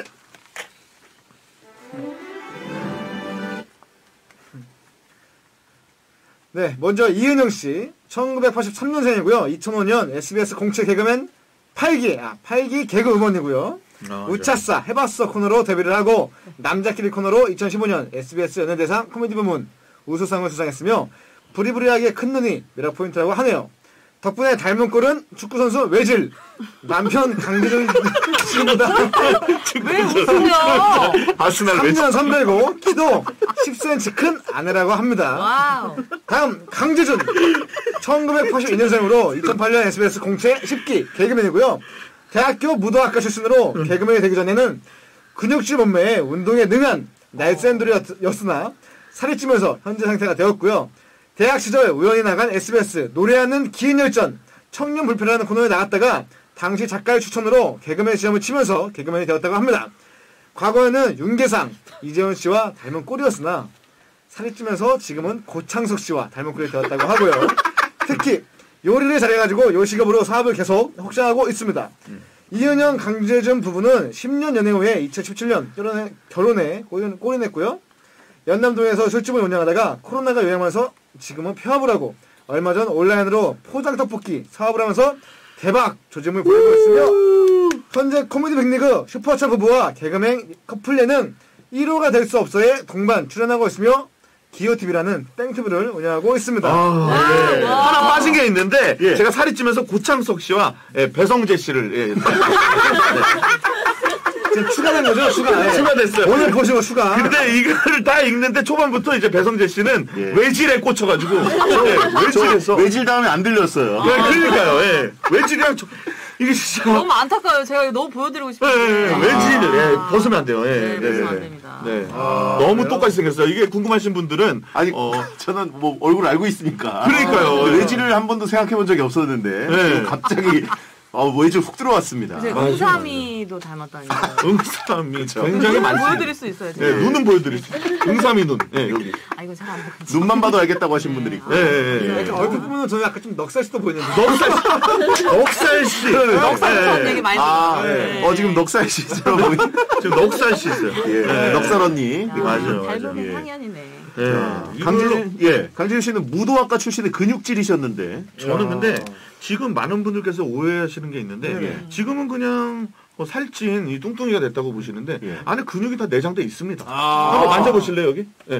네, 먼저 이은영 씨, 천구백팔십삼 년생이고요. 이천오 년 에스비에스 공채 개그맨 팔 기, 아, 팔 기 개그 음원이고요. 아, 우차싸 해봤어 코너로 데뷔를 하고 남자끼리 코너로 이천십오 년 에스비에스 연예대상 코미디 부문 우수상을 수상했으며 부리부리하게 큰 눈이 매력 포인트라고 하네요. 덕분에 닮은 꼴은 축구선수 외질 남편 강기준 씨보다 왜 웃으려? 아스날 삼 외 년 선배고 키도 십 센티미터 큰 아내라고 합니다. 와우. 다음 강재준 천구백팔십이 년생으로 이천팔 년 에스비에스 공채 십 기 개그맨이고요. 대학교 무도학과 출신으로 개그맨이 되기 전에는 근육질 몸매에 운동에 능한 날쌘돌이었으나 살이 찌면서 현재 상태가 되었고요. 대학 시절 우연히 나간 에스비에스 노래하는 기인열전 청년 불패라는 코너에 나갔다가 당시 작가의 추천으로 개그맨 시험을 치면서 개그맨이 되었다고 합니다. 과거에는 윤계상, 이재훈 씨와 닮은 꼴이었으나 살이 찌면서 지금은 고창석 씨와 닮은 꼴이 되었다고 하고요. 특히 요리를 잘해가지고 요식업으로 사업을 계속 확장하고 있습니다. 이은영, 강재준 부부는 십 년 연애 후에 이천십칠 년 결혼해, 결혼에 꼴이, 꼴이 냈고요. 연남동에서 술집을 운영하다가 코로나가 유행하면서 지금은 폐업을 하고 얼마 전 온라인으로 포장 떡볶이 사업을 하면서 대박 조짐을 보이고 있으며 현재 코미디 빅리그 슈퍼스타 부부와 개그맨 커플 예능 일 호가 될 수 없어에 동반 출연하고 있으며 기호티비라는 땡튜브를 운영하고 있습니다. 아, 예. 와. 하나 빠진 게 있는데 예. 제가 살이 찌면서 고창석 씨와 예, 배성재 씨를 예, 네. 지금 추가된 거죠, 추가. 예. 추가됐어요. 오늘 보시고 추가. 근데 이거를 다 읽는데 초반부터 이제 배성재 씨는 예. 외질에 꽂혀가지고 예, 외질에서 외질 다음에 안 들렸어요. 예, 그러니까요. 예. 외질이랑 저, 이게 진짜 너무 안타까워요. 제가 이거 너무 보여드리고 예, 싶은데. 예, 아. 외질 예, 벗으면 안 돼요. 예, 네, 벗으면 안 됩니다. 네. 아, 너무 그래요? 똑같이 생겼어요. 이게 궁금하신 분들은 아니 어, 저는 뭐 얼굴 알고 있으니까. 그러니까요. 근데 외질을 한 번도 생각해 본 적이 없었는데 네. 지금 갑자기 어, 외질 훅 들어왔습니다. 이제 맞아요. 응삼이도 닮았다니까. 응삼이 굉장히 눈은 많습니다. 보여드릴 수 있어요. 제가. 예, 눈은 보여드릴 수 있어요. 응삼이 눈. 예, 여기. 아 이거 잘 안 보이죠. 눈만 봐도 알겠다고 하신 분들이 있고. 예, 예, 예. 이렇게 얼굴 보면 저는 약간 좀 넉살씨도 보이는데. 넉살 씨. 넉살 씨. 넉살 예, 얘기 많이 아, 들었어요. 네. 어 지금 넉살 씨처럼 보이. 지금 넉살 씨 있어요. 예, 넉살 언니. 맞아요, 맞아요. 닮은 예. 상현이네. 예. 자, 이걸로 강진 예, 강진 씨는 무도학과 출신의 근육질이셨는데. 저는 근데 지금 많은 분들께서 오해하시는 게 있는데 네. 지금은 그냥 뭐 살찐 이 뚱뚱이가 됐다고 보시는데 예. 안에 근육이 다 내장돼 있습니다. 아. 한번 만져보실래요 여기? 예.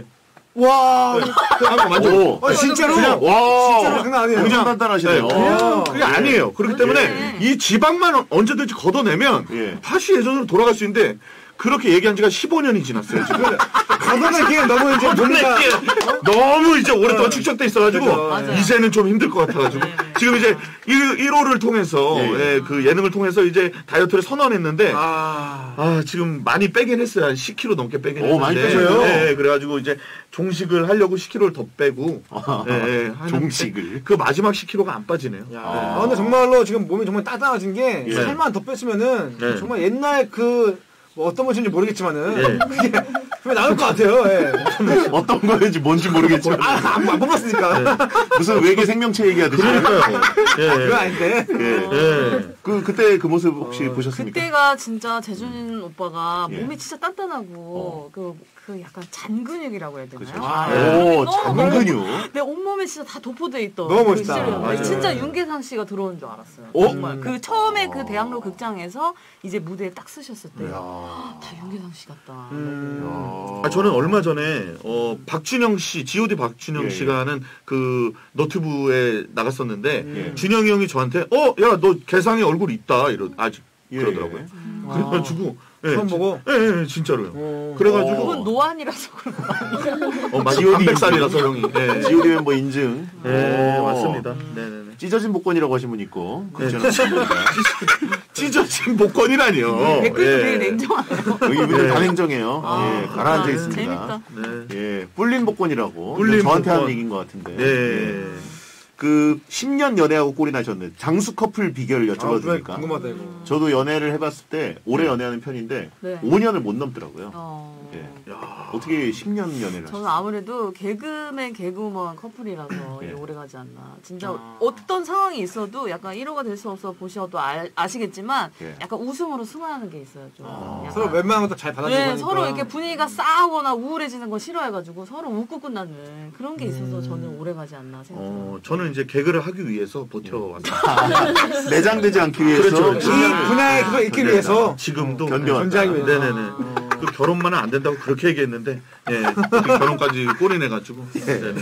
와, 한번 만져. 오, 아, 진짜로? 그냥 와, 진짜로 장난 아니에요. 엄청 단단하시네요. 네, 그냥 아. 그게 아니에요. 그렇기 때문에 네. 이 지방만 언제든지 걷어내면 예. 다시 예전으로 돌아갈 수 있는데 그렇게 얘기한 지가 십오 년이 지났어요. 지금. 걷어내기엔 너무 이제 뭔가. 걷어내기에 너무 이제 오랫동안 축적돼 있어가지고 맞아요. 이제는 좀 힘들 것 같아가지고 네. 지금 이제 일 호를 통해서 예. 예, 그 예능을 통해서 이제 다이어트를 선언했는데 아. 아, 지금 많이 빼긴 했어요. 한 십 킬로그램 넘게 빼긴 오, 많이 했는데. 빼셔요? 네, 그래가지고 이제 종식을 하려고 십 킬로그램을 더 빼고. 예, 예, 하는데 종식을. 그 마지막 십 킬로그램가 안 빠지네요. 야, 아, 근데 정말로 지금 몸이 정말 따뜻해진 게 예. 살만 더 뺐으면은 네. 정말 옛날 그 뭐 어떤 것인지 모르겠지만은 예. 그게 그게 나올 것 같아요. 예. 어떤 거인지 뭔지 모르겠지만 아, 안, 안 뽑았으니까. 무슨 외계 생명체 얘기하듯이. 그러니까요. 예, 그건 아닌데. 예. 예. 그 그때 그 모습 혹시 보셨습니까? 그때가 진짜 재준 오빠가 예. 몸이 진짜 단단하고 그, 그 약간 잔 근육이라고 해야 되나요? 아, 오, 너무 장근육. 내 온몸에 진짜 다 도포돼 있던 너무 그 멋있다. 시절이었는데 맞아요. 진짜 윤계상 씨가 들어온 줄 알았어요. 어? 정말 그 처음에 그 대학로 극장에서 이제 무대에 딱 쓰셨을 때 야. 다 윤계상 씨 같다. 음. 야. 아, 저는 얼마 전에, 어, 박준영 씨, 지오디 박준영 예, 씨가 하는 그 너튜브에 나갔었는데, 예. 준영이 형이 저한테, 어, 야, 너 개상에 얼굴 있다. 이러, 아직. 예. 그러더라고요. 음. 그래가지고, 예, 처음 진- 보고? 예, 예, 진짜로요. 어. 그래가지고, 그건 노안이라서 그런 거 아니에요? 어, 맞아. 지오디 반백살이라서 형이. 예. 지오디 멤버 인증. 예, 오. 맞습니다. 네네네. 찢어진 복권이라고 하신 분 있고. 네. 그렇죠. 찢어진 복권이라니요. 댓글도 예. 되게 냉정하네요. 여기 이분들 네. 다 냉정해요. 아, 예, 가라앉아 네. 있습니다. 재밌다. 네. 예, 뿔린 복권이라고. 뿔린 저한테 한 복권. 얘기인 것 같은데. 네. 예. 그 십 년 연애하고 꼴이 나셨네. 장수 커플 비결 아, 여쭤봐 그래, 주니까. 궁금하다 이거. 저도 연애를 해봤을 때 오래 연애하는 편인데 네. 오 년을 못 넘더라고요. 어. 예. 야. 어떻게 십 년 연애를 저는 하셨어요? 아무래도 개그맨 개그우먼 커플이라서 예. 이게 오래 가지 않나. 진짜 아. 어떤 상황이 있어도 약간 일 호가 될 수 없어 보셔도 알, 아시겠지만 예. 약간 웃음으로 승화하는 게 있어요. 좀. 아. 약간. 서로 웬만한 것도 잘 받아주고 네, 하니까. 서로 이렇게 분위기가 싸우거나 우울해지는 거 싫어해가지고 서로 웃고 끝나는 그런 게 있어서 저는 오래 가지 않나 생각해요. 어, 저는 이제 개그를 하기 위해서 버텨왔어요. 매장되지 않기 위해서. 그렇죠. 이 음. 분야에 그걸 잊기 위해서 지금도 견뎌왔다. 존재하기 위해서. 네네네. 그 결혼만은 안 된다고 그렇게 얘기했는데, 예, 그 결혼까지 꼬리 내가지고. 네네.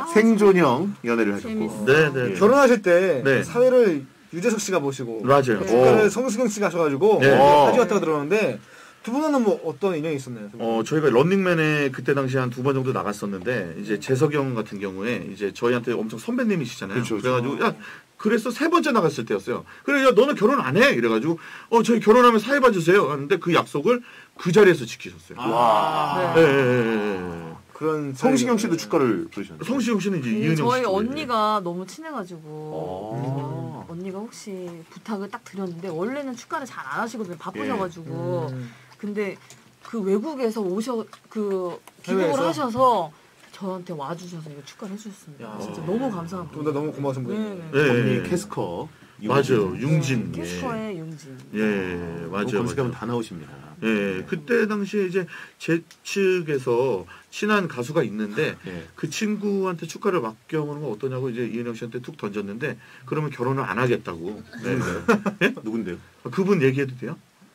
생존형 연애를 하셨고. 재밌어. 네네. 예. 결혼하실 때 네. 사회를 유재석 씨가 모시고 맞아요. 네. 축가를 성수경 씨가 하셔가지고 네. 하셨다고 들었는데 두 분은 뭐 어떤 인연이 있었나요? 두 분? 어, 저희가 런닝맨에 그때 당시 한 두 번 정도 나갔었는데, 이제 재석이 형 같은 경우에, 이제 저희한테 엄청 선배님이시잖아요. 그렇죠, 래가지고 야, 그래서 세 번째 나갔을 때였어요. 그래, 야, 너는 결혼 안 해? 이래가지고, 어, 저희 결혼하면 사회 봐주세요. 하는데 그 약속을 그 자리에서 지키셨어요. 와. 예, 예, 예, 예. 그런 성시경 씨도 사이가- 축가를 부르셨나요? 성시경 씨는 이제 근데 이은영 씨. 저희 쪽이에요. 언니가 너무 친해가지고 어. 음, 언니가 혹시 부탁을 딱 드렸는데 원래는 축가를 잘 안 하시거든요. 바쁘셔가지고 음. 근데 그 외국에서 오셔 그 귀국을 해외에서? 하셔서 저한테 와주셔서 이거 축가를 해주셨습니다. 야. 진짜 너무 감사한 두 분 다 너무 고마우신 네, 분이에요. 네. 예, 언니 예. 캐스커. 맞아요. 융진. 예. 캐스커의 융진. 예, 맞아요. 검색하면 맞아요. 다 나오십니다. 예, 그때 당시에 이제 제 측에서 친한 가수가 있는데 예. 그 친구한테 축가를 맡겨보는 건 어떠냐고 이제 이은영 씨한테 툭 던졌는데 그러면 결혼을 안 하겠다고. 네. 예? 누군데요? 그분 얘기해도 돼요?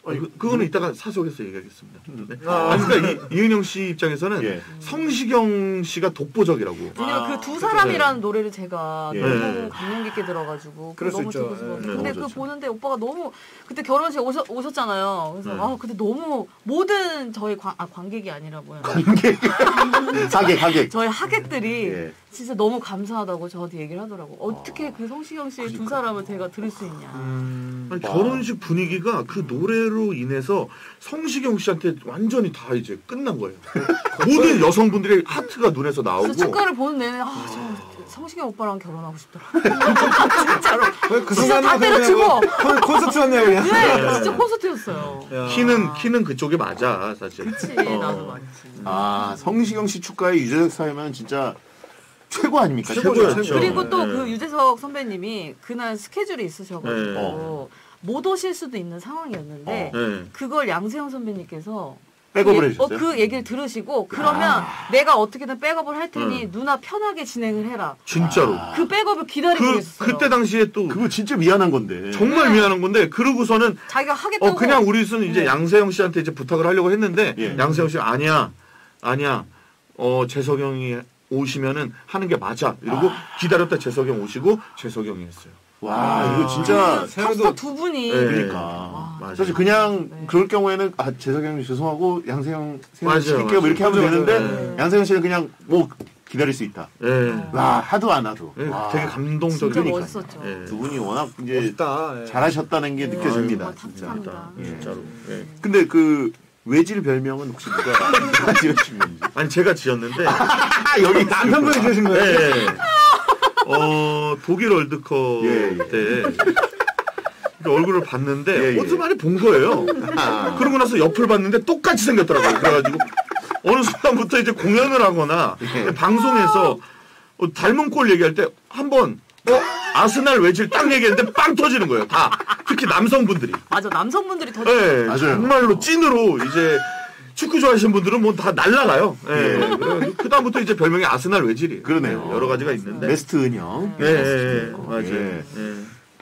아니, 그, 그거는 이따가 사석에서 얘기하겠습니다. 네. 아. 아, 그러니까 이, 이은영 씨 입장에서는 예. 성시경 씨가 독보적이라고. 왜냐면 아, 그 두 사람이라는 노래를 제가 예. 너무 감명 깊게 들어가지고 그럴 수 너무 있죠. 듣고 싶어서 예. 근데 네, 그 그렇죠. 보는데 오빠가 너무 그때 결혼식 오셨, 오셨잖아요. 그래서 네. 아 근데 너무 모든 저희 관, 아, 관객이 아니라 뭐야 관객. 하객, 하객. 저희 하객들이 예. 진짜 너무 감사하다고 저한테 얘기를 하더라고. 어떻게 그 성시경 씨의 두 사람을 제가 들을 수 있냐. 음. 아니, 결혼식 분위기가 그 노래로 인해서 성시경 씨한테 완전히 다 이제 끝난 거예요. 모든 여성분들의 하트가 눈에서 나오고. 그래서 축가를 보는 내내 아, 저 성시경 오빠랑 결혼하고 싶더라. 진짜로. 그 진짜 다 때려치고. 콘서트 왔네요 그냥. 네, 진짜 콘서트였어요. 야. 키는 키는 그쪽이 맞아 사실. 그치, 어. 나도 맞지. 아, 성시경 씨 축가에 유재석 사회면 진짜 최고 아닙니까? 최고였죠. 최고죠. 그리고 또 네. 그 유재석 선배님이 그날 스케줄이 있으셔가지고 네. 못 오실 수도 있는 상황이었는데 어. 네. 그걸 양세형 선배님께서 백업을 그, 해주셨어요? 어, 그 얘기를 들으시고 그러면 내가 어떻게든 백업을 할 테니 응. 누나 편하게 진행을 해라. 진짜로. 그 백업을 기다리고 그 계셨어요. 그때 당시에 또 그거 진짜 미안한 건데. 정말 미안한 건데 그러고서는 자기가 하겠다고. 어 그냥 우리는 이제 네. 양세형 씨한테 이제 부탁을 하려고 했는데 예. 양세형 씨 아니야 아니야 어 재석형이 오시면은 하는 게 맞아 이러고 기다렸다 재석형 오시고 재석형이 했어요. 와, 이거 진짜. 탑스타 두 분이 네. 그러니까. 와. 맞아요. 사실 그냥 네. 그럴 경우에는 아 재석형 님 죄송하고 양세형 세형 맞아요, 시킬게요 뭐 이렇게 하면 맞아요. 되는데 네. 양세형 씨는 그냥 뭐 기다릴 수 있다. 예. 와 하도 안 하도. 예, 와, 되게 감동적인. 진짜 그러니까요. 멋있었죠. 예. 두 분이 워낙 이제 멋있다. 예. 잘하셨다는 게 네. 느껴집니다. 정말 진짜. 탑스타입니다. 예. 진짜로. 예. 근데 그 외질 별명은 혹시 누가 지어주신 건지? 아니 제가 지었는데 아 여기 남편분이 주신 거예요? 예. 예. 어 독일 월드컵 예, 예. 때 이렇게 얼굴을 봤는데 예, 예. 어디서 많이 본 거예요. 아, 그러고 나서 옆을 봤는데 똑같이 생겼더라고요. 그래가지고 어느 순간부터 이제 공연을 하거나 예. 방송에서 어, 닮은 꼴 얘기할 때 한번 어? 아스날 외질 딱 얘기했는데 빵 터지는 거예요. 다 특히 남성분들이. 맞아, 남성분들이 더 예, 맞아요. 정말로 찐으로 이제 축구 좋아하시는 분들은 뭐 다 날라가요. 예. 예. 그래가지고 그다음부터 이제 별명이 아스날 외질이에요. 그러네요. 여러 가지가 있는데. 베스트 은영. 예, 예, 예. 맞아요. 예. 예.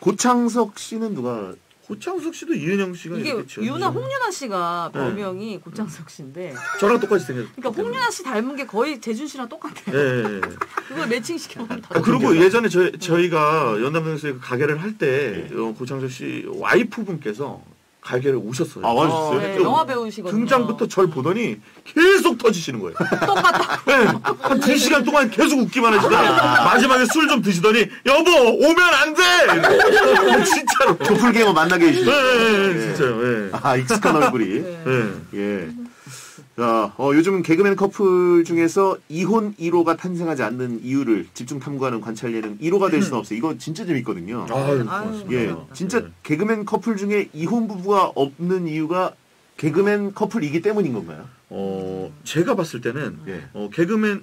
고창석 씨는 누가? 고창석 씨도 이은영 씨가 이게 이렇게 지었죠. 유나 홍윤아 씨가 네. 별명이 고창석 씨인데 저랑 똑같이 생겼어요. 그러니까 홍윤아 씨 닮은 게 거의 재준 씨랑 똑같아요. 예, 예. 그걸 매칭시켜보면 다 아, 그리고 예전에 저, 저희가 연남동에서 가게를 할 때 어, 고창석 씨 와이프분께서 가게를 오셨어요. 아 와주셨어요? 네, 좀 영화 배우시거든요. 등장부터 절 보더니 계속 터지시는 거예요. 똑같다. 네, 한 두 시간 동안 계속 웃기만 하시다가 마지막에 술 좀 드시더니 여보 오면 안 돼. 이러고. 진짜로. 조풀갱어 만나게 네, 해주시죠. 네, 네, 진짜요. 네. 아 익숙한 얼굴이. 네. 네. 예. 자, 어, 요즘 개그맨 커플 중에서 이혼 일 호가 탄생하지 않는 이유를 집중 탐구하는 관찰 예능 일 호가 될 수는 없어. 이거 진짜 재밌거든요. 아유, 아유, 고맙습니다. 예, 진짜 개그맨 커플 중에 이혼 부부가 없는 이유가 개그맨 커플이기 때문인 건가요? 어, 제가 봤을 때는 예. 어, 개그맨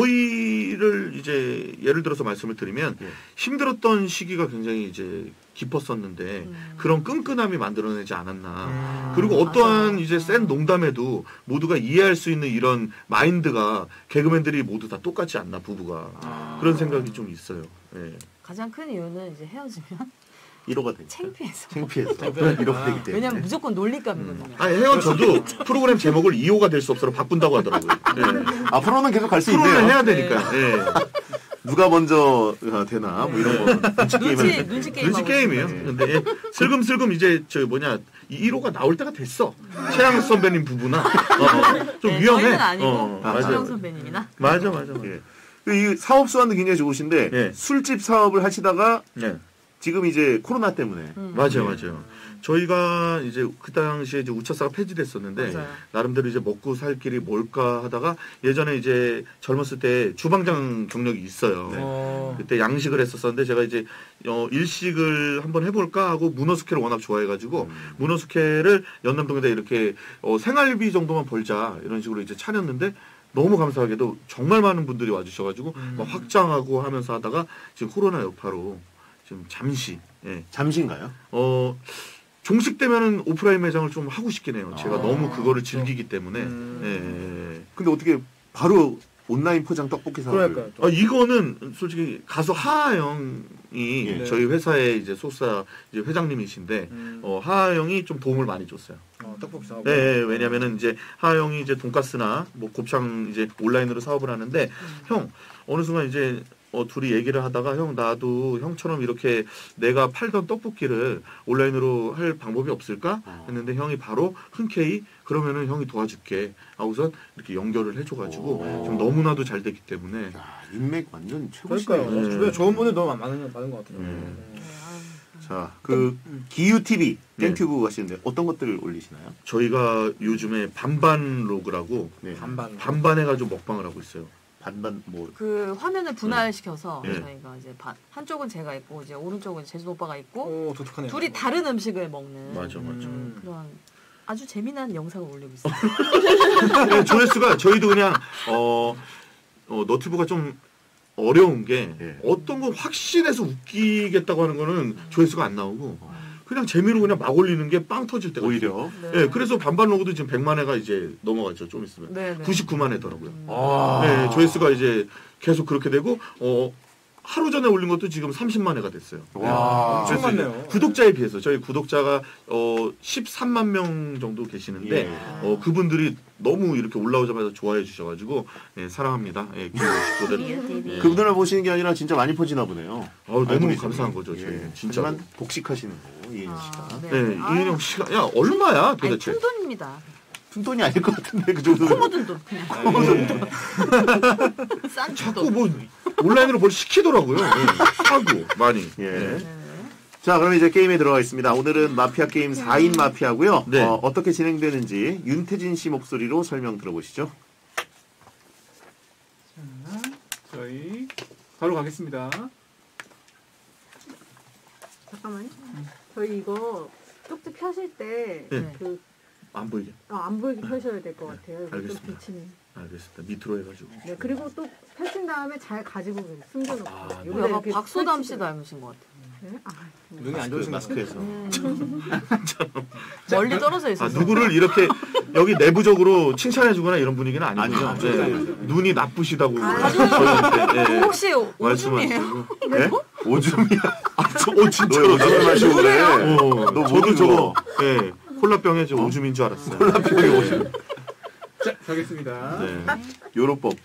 저희를 이제 예를 들어서 말씀을 드리면 예. 힘들었던 시기가 굉장히 이제 깊었었는데 음. 그런 끈끈함이 만들어내지 않았나. 음. 그리고 어떠한 맞아요. 이제 센 농담에도 모두가 이해할 수 있는 이런 마인드가 개그맨들이 모두 다 똑같지 않나 부부가 아. 그런 생각이 좀 있어요. 예. 가장 큰 이유는 이제 헤어지면 일 호가 되니까. 창피해서. 창피해서. 일 호가 되기 때문에. 왜냐면 무조건 논리감이거든요. 아니 헤어져도 프로그램 제목을 이 호가 될 수 없어로 바꾼다고 하더라고요. 예. 앞으로는 계속 갈 수 프로를 있네요. 해야 되니까. 예. 누가 먼저 어, 되나 뭐 이런 거 눈치 게임 눈치, 하는 눈치 게임. 눈치 하고 게임이에요. 네. 근데 예, 슬금슬금 이제 저 뭐냐 이 일 호가 나올 때가 됐어. 최양욱 선배님 부부나 어, 좀 네, 위험해. 저희는 아니고 어, 아, 맞아. 최영 선배님이나. 맞아, 맞아, 맞아. 예. 이 사업 수완도 굉장히 좋으신데 예. 술집 사업을 하시다가 네, 지금 이제 코로나 때문에 음. 맞아요, 맞아요. 저희가 이제 그 당시에 이제 우차사가 폐지됐었는데 맞아요. 나름대로 이제 먹고 살 길이 뭘까 하다가 예전에 이제 젊었을 때 주방장 경력이 있어요. 네. 어. 그때 양식을 했었었는데 제가 이제 어, 일식을 한번 해볼까 하고 문어숙회를 워낙 좋아해가지고 음. 문어숙회를 연남동에다 이렇게 어, 생활비 정도만 벌자 이런 식으로 이제 차렸는데 너무 감사하게도 정말 많은 분들이 와주셔가지고 음. 막 확장하고 하면서 하다가 지금 코로나 여파로 지금 잠시 예. 잠시인가요? 어 종식되면은 오프라인 매장을 좀 하고 싶긴 해요. 제가 아, 너무 그거를 즐기기 때문에 음. 예. 근데 어떻게 바로 온라인 포장 떡볶이 사업을. 그러니까요. 아, 이거는 솔직히 가수 하하영이 예. 저희 회사의 이제 소사 이제 회장님이신데 음. 어, 하하영이 좀 도움을 많이 줬어요. 어, 떡볶이 사업. 네, 네, 왜냐면은 이제 하하영이 이제 돈가스나 뭐 곱창 이제 온라인으로 사업을 하는데 형 어느 순간 이제 어, 둘이 얘기를 하다가 형 나도 형처럼 이렇게 내가 팔던 떡볶이를 온라인으로 할 방법이 없을까 했는데 형이 바로 흔쾌히 그러면은 형이 도와줄게 하고선 이렇게 연결을 해줘가지고 오. 지금 너무나도 잘 됐기 때문에 야, 인맥 완전 최고시네요. 그러니까요. 네. 주변에 좋은 분들 너무 많은 많은 것 같아요. 음. 네. 자, 그 기유티비 네. 땡튜브 하시는데 어떤 것들을 올리시나요? 저희가 요즘에 반반 로그라고 네. 반반. 반반 해가지고 먹방을 하고 있어요. 반반 뭐 그 화면을 분할시켜서 네. 저희가 이제 반, 한쪽은 제가 있고 이제 오른쪽은 제수 오빠가 있고 오, 독특하네요. 둘이 다른 음식을 먹는 맞아, 맞아. 음. 그런 아주 재미난 영상을 올리고 있어요. 네, 조회수가 저희도 그냥 어, 어 너튜브가 좀 어려운 게 예. 어떤 건 확신해서 웃기겠다고 하는 거는 조회수가 안 나오고 그냥 재미로 그냥 막 올리는 게 빵 터질 때가 있어요. 오히려 네. 예, 그래서 반반 로그도 지금 백만 회가 이제 넘어가죠. 좀 있으면 네, 네. 구십구만 회더라고요. 아. 네, 조회수가 이제 계속 그렇게 되고 어 하루 전에 올린 것도 지금 삼십만 회가 됐어요. 와. 엄청 그래서 이제 많네요. 구독자에 비해서 저희 구독자가 어 십삼만 명 정도 계시는데 예. 어 그분들이 너무 이렇게 올라오자마자 좋아해 주셔가지고 예, 사랑합니다. 예, 기호식구들. 네. 그분들만 보시는 게 아니라 진짜 많이 퍼지나 보네요. 어, 너무 알고리즘이. 감사한 거죠. 저희 예. 진짜. 하지만 복식하시는 거 이혜연 씨가. 아, 네. 네, 아유, 이은영 씨가 야 얼마야 아니, 도대체? 푼돈입니다. 푼돈이 아닐 것 같은데 그 정도면. 묻은 돈 그냥 예. 싼 자꾸 돈. 뭐 온라인으로 뭘 시키더라고요. 예, 사고 많이. 예. 네. 자, 그럼 이제 게임에 들어가 있습니다. 오늘은 마피아 게임 사 인 마피아고요. 네. 어, 어떻게 진행되는지 윤태진 씨 목소리로 설명 들어보시죠. 저희 바로 가겠습니다. 잠깐만요. 저희 이거 쪽지 펴실 때 네. 그, 안 보이게. 어, 안 보이게 펴셔야 될 것 같아요. 이거 좀 알겠습니다. 비치는. 알겠습니다. 밑으로 해가지고. 네, 그리고 또 펴신 다음에 잘 가지고 계세요. 숨겨놓고. 아, 네. 요거 약간 이렇게 박소담 씨 펼치고. 닮으신 것 같아요. 네? 아, 눈이 안 마스크, 좋으신 것 마스크에서. 멀리 떨어져 아, 있어서. 누구를 이렇게 여기 내부적으로 칭찬해주거나 이런 분위기는 아니고요. 아니죠. 네. 아니죠. 눈이 나쁘시다고 저희한테 예, 혹시 오줌이에요? 말씀하시고. 네? 오줌이야. 아, 저, 어, 진짜. 너 오줌을 마시고 그래. 어, 너 저도 모르는 저거, 거. 예, 콜라병에 저 오줌인 줄 알았어요. 콜라병에 오줌. 자, 가겠습니다. 네. 요로법.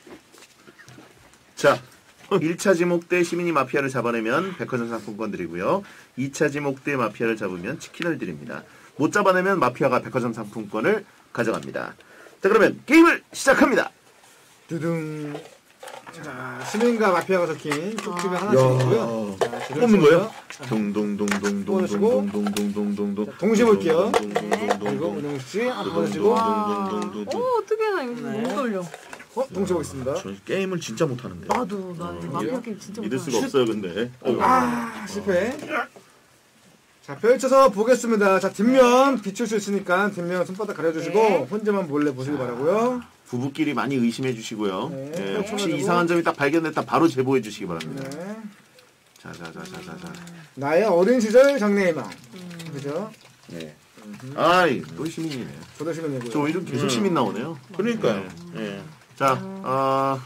자, 일 차 지목 때 시민이 마피아를 잡아내면 백화점 상품권 드리고요. 이 차 지목 때 마피아를 잡으면 치킨을 드립니다. 못 잡아내면 마피아가 백화점 상품권을 가져갑니다. 자, 그러면 게임을 시작합니다. 두둥. 자, 시민과 마피아가 적힌 쪽지가 하나씩 있고요. 자, 뽑는 거예요? 뽑아주시고. 동동동동동동동동동동동. 동시에 볼게요. 네. 그리고 은영 씨 한번 보내시고. 와. 오, 어떻게 나 이거 지금 너무 떨려. 어, 동시에 보겠습니다. 저 게임을 진짜 못하는데. 나도 나 이제 마피아 게임 진짜 믿을 못하는데. 수가 없어요, 근데. 아, 실패. 자, 펼쳐서 보겠습니다. 자, 뒷면 비출 수 있으니까 뒷면 손바닥 가려주시고 네. 혼자만 몰래 보시기 바라고요. 부부끼리 많이 의심해 주시고요. 네. 예, 혹시 펼쳐가지고. 이상한 점이 딱 발견됐다 바로 제보해 주시기 바랍니다. 네. 자, 자, 자, 자, 자, 자. 나의 어린 시절 장래희망. 그죠? 예. 아이, 또 시민이네. 저도 시민이고요. 저 오히려 계속 시민 나오네요. 그러니까요. 예. 자, 어,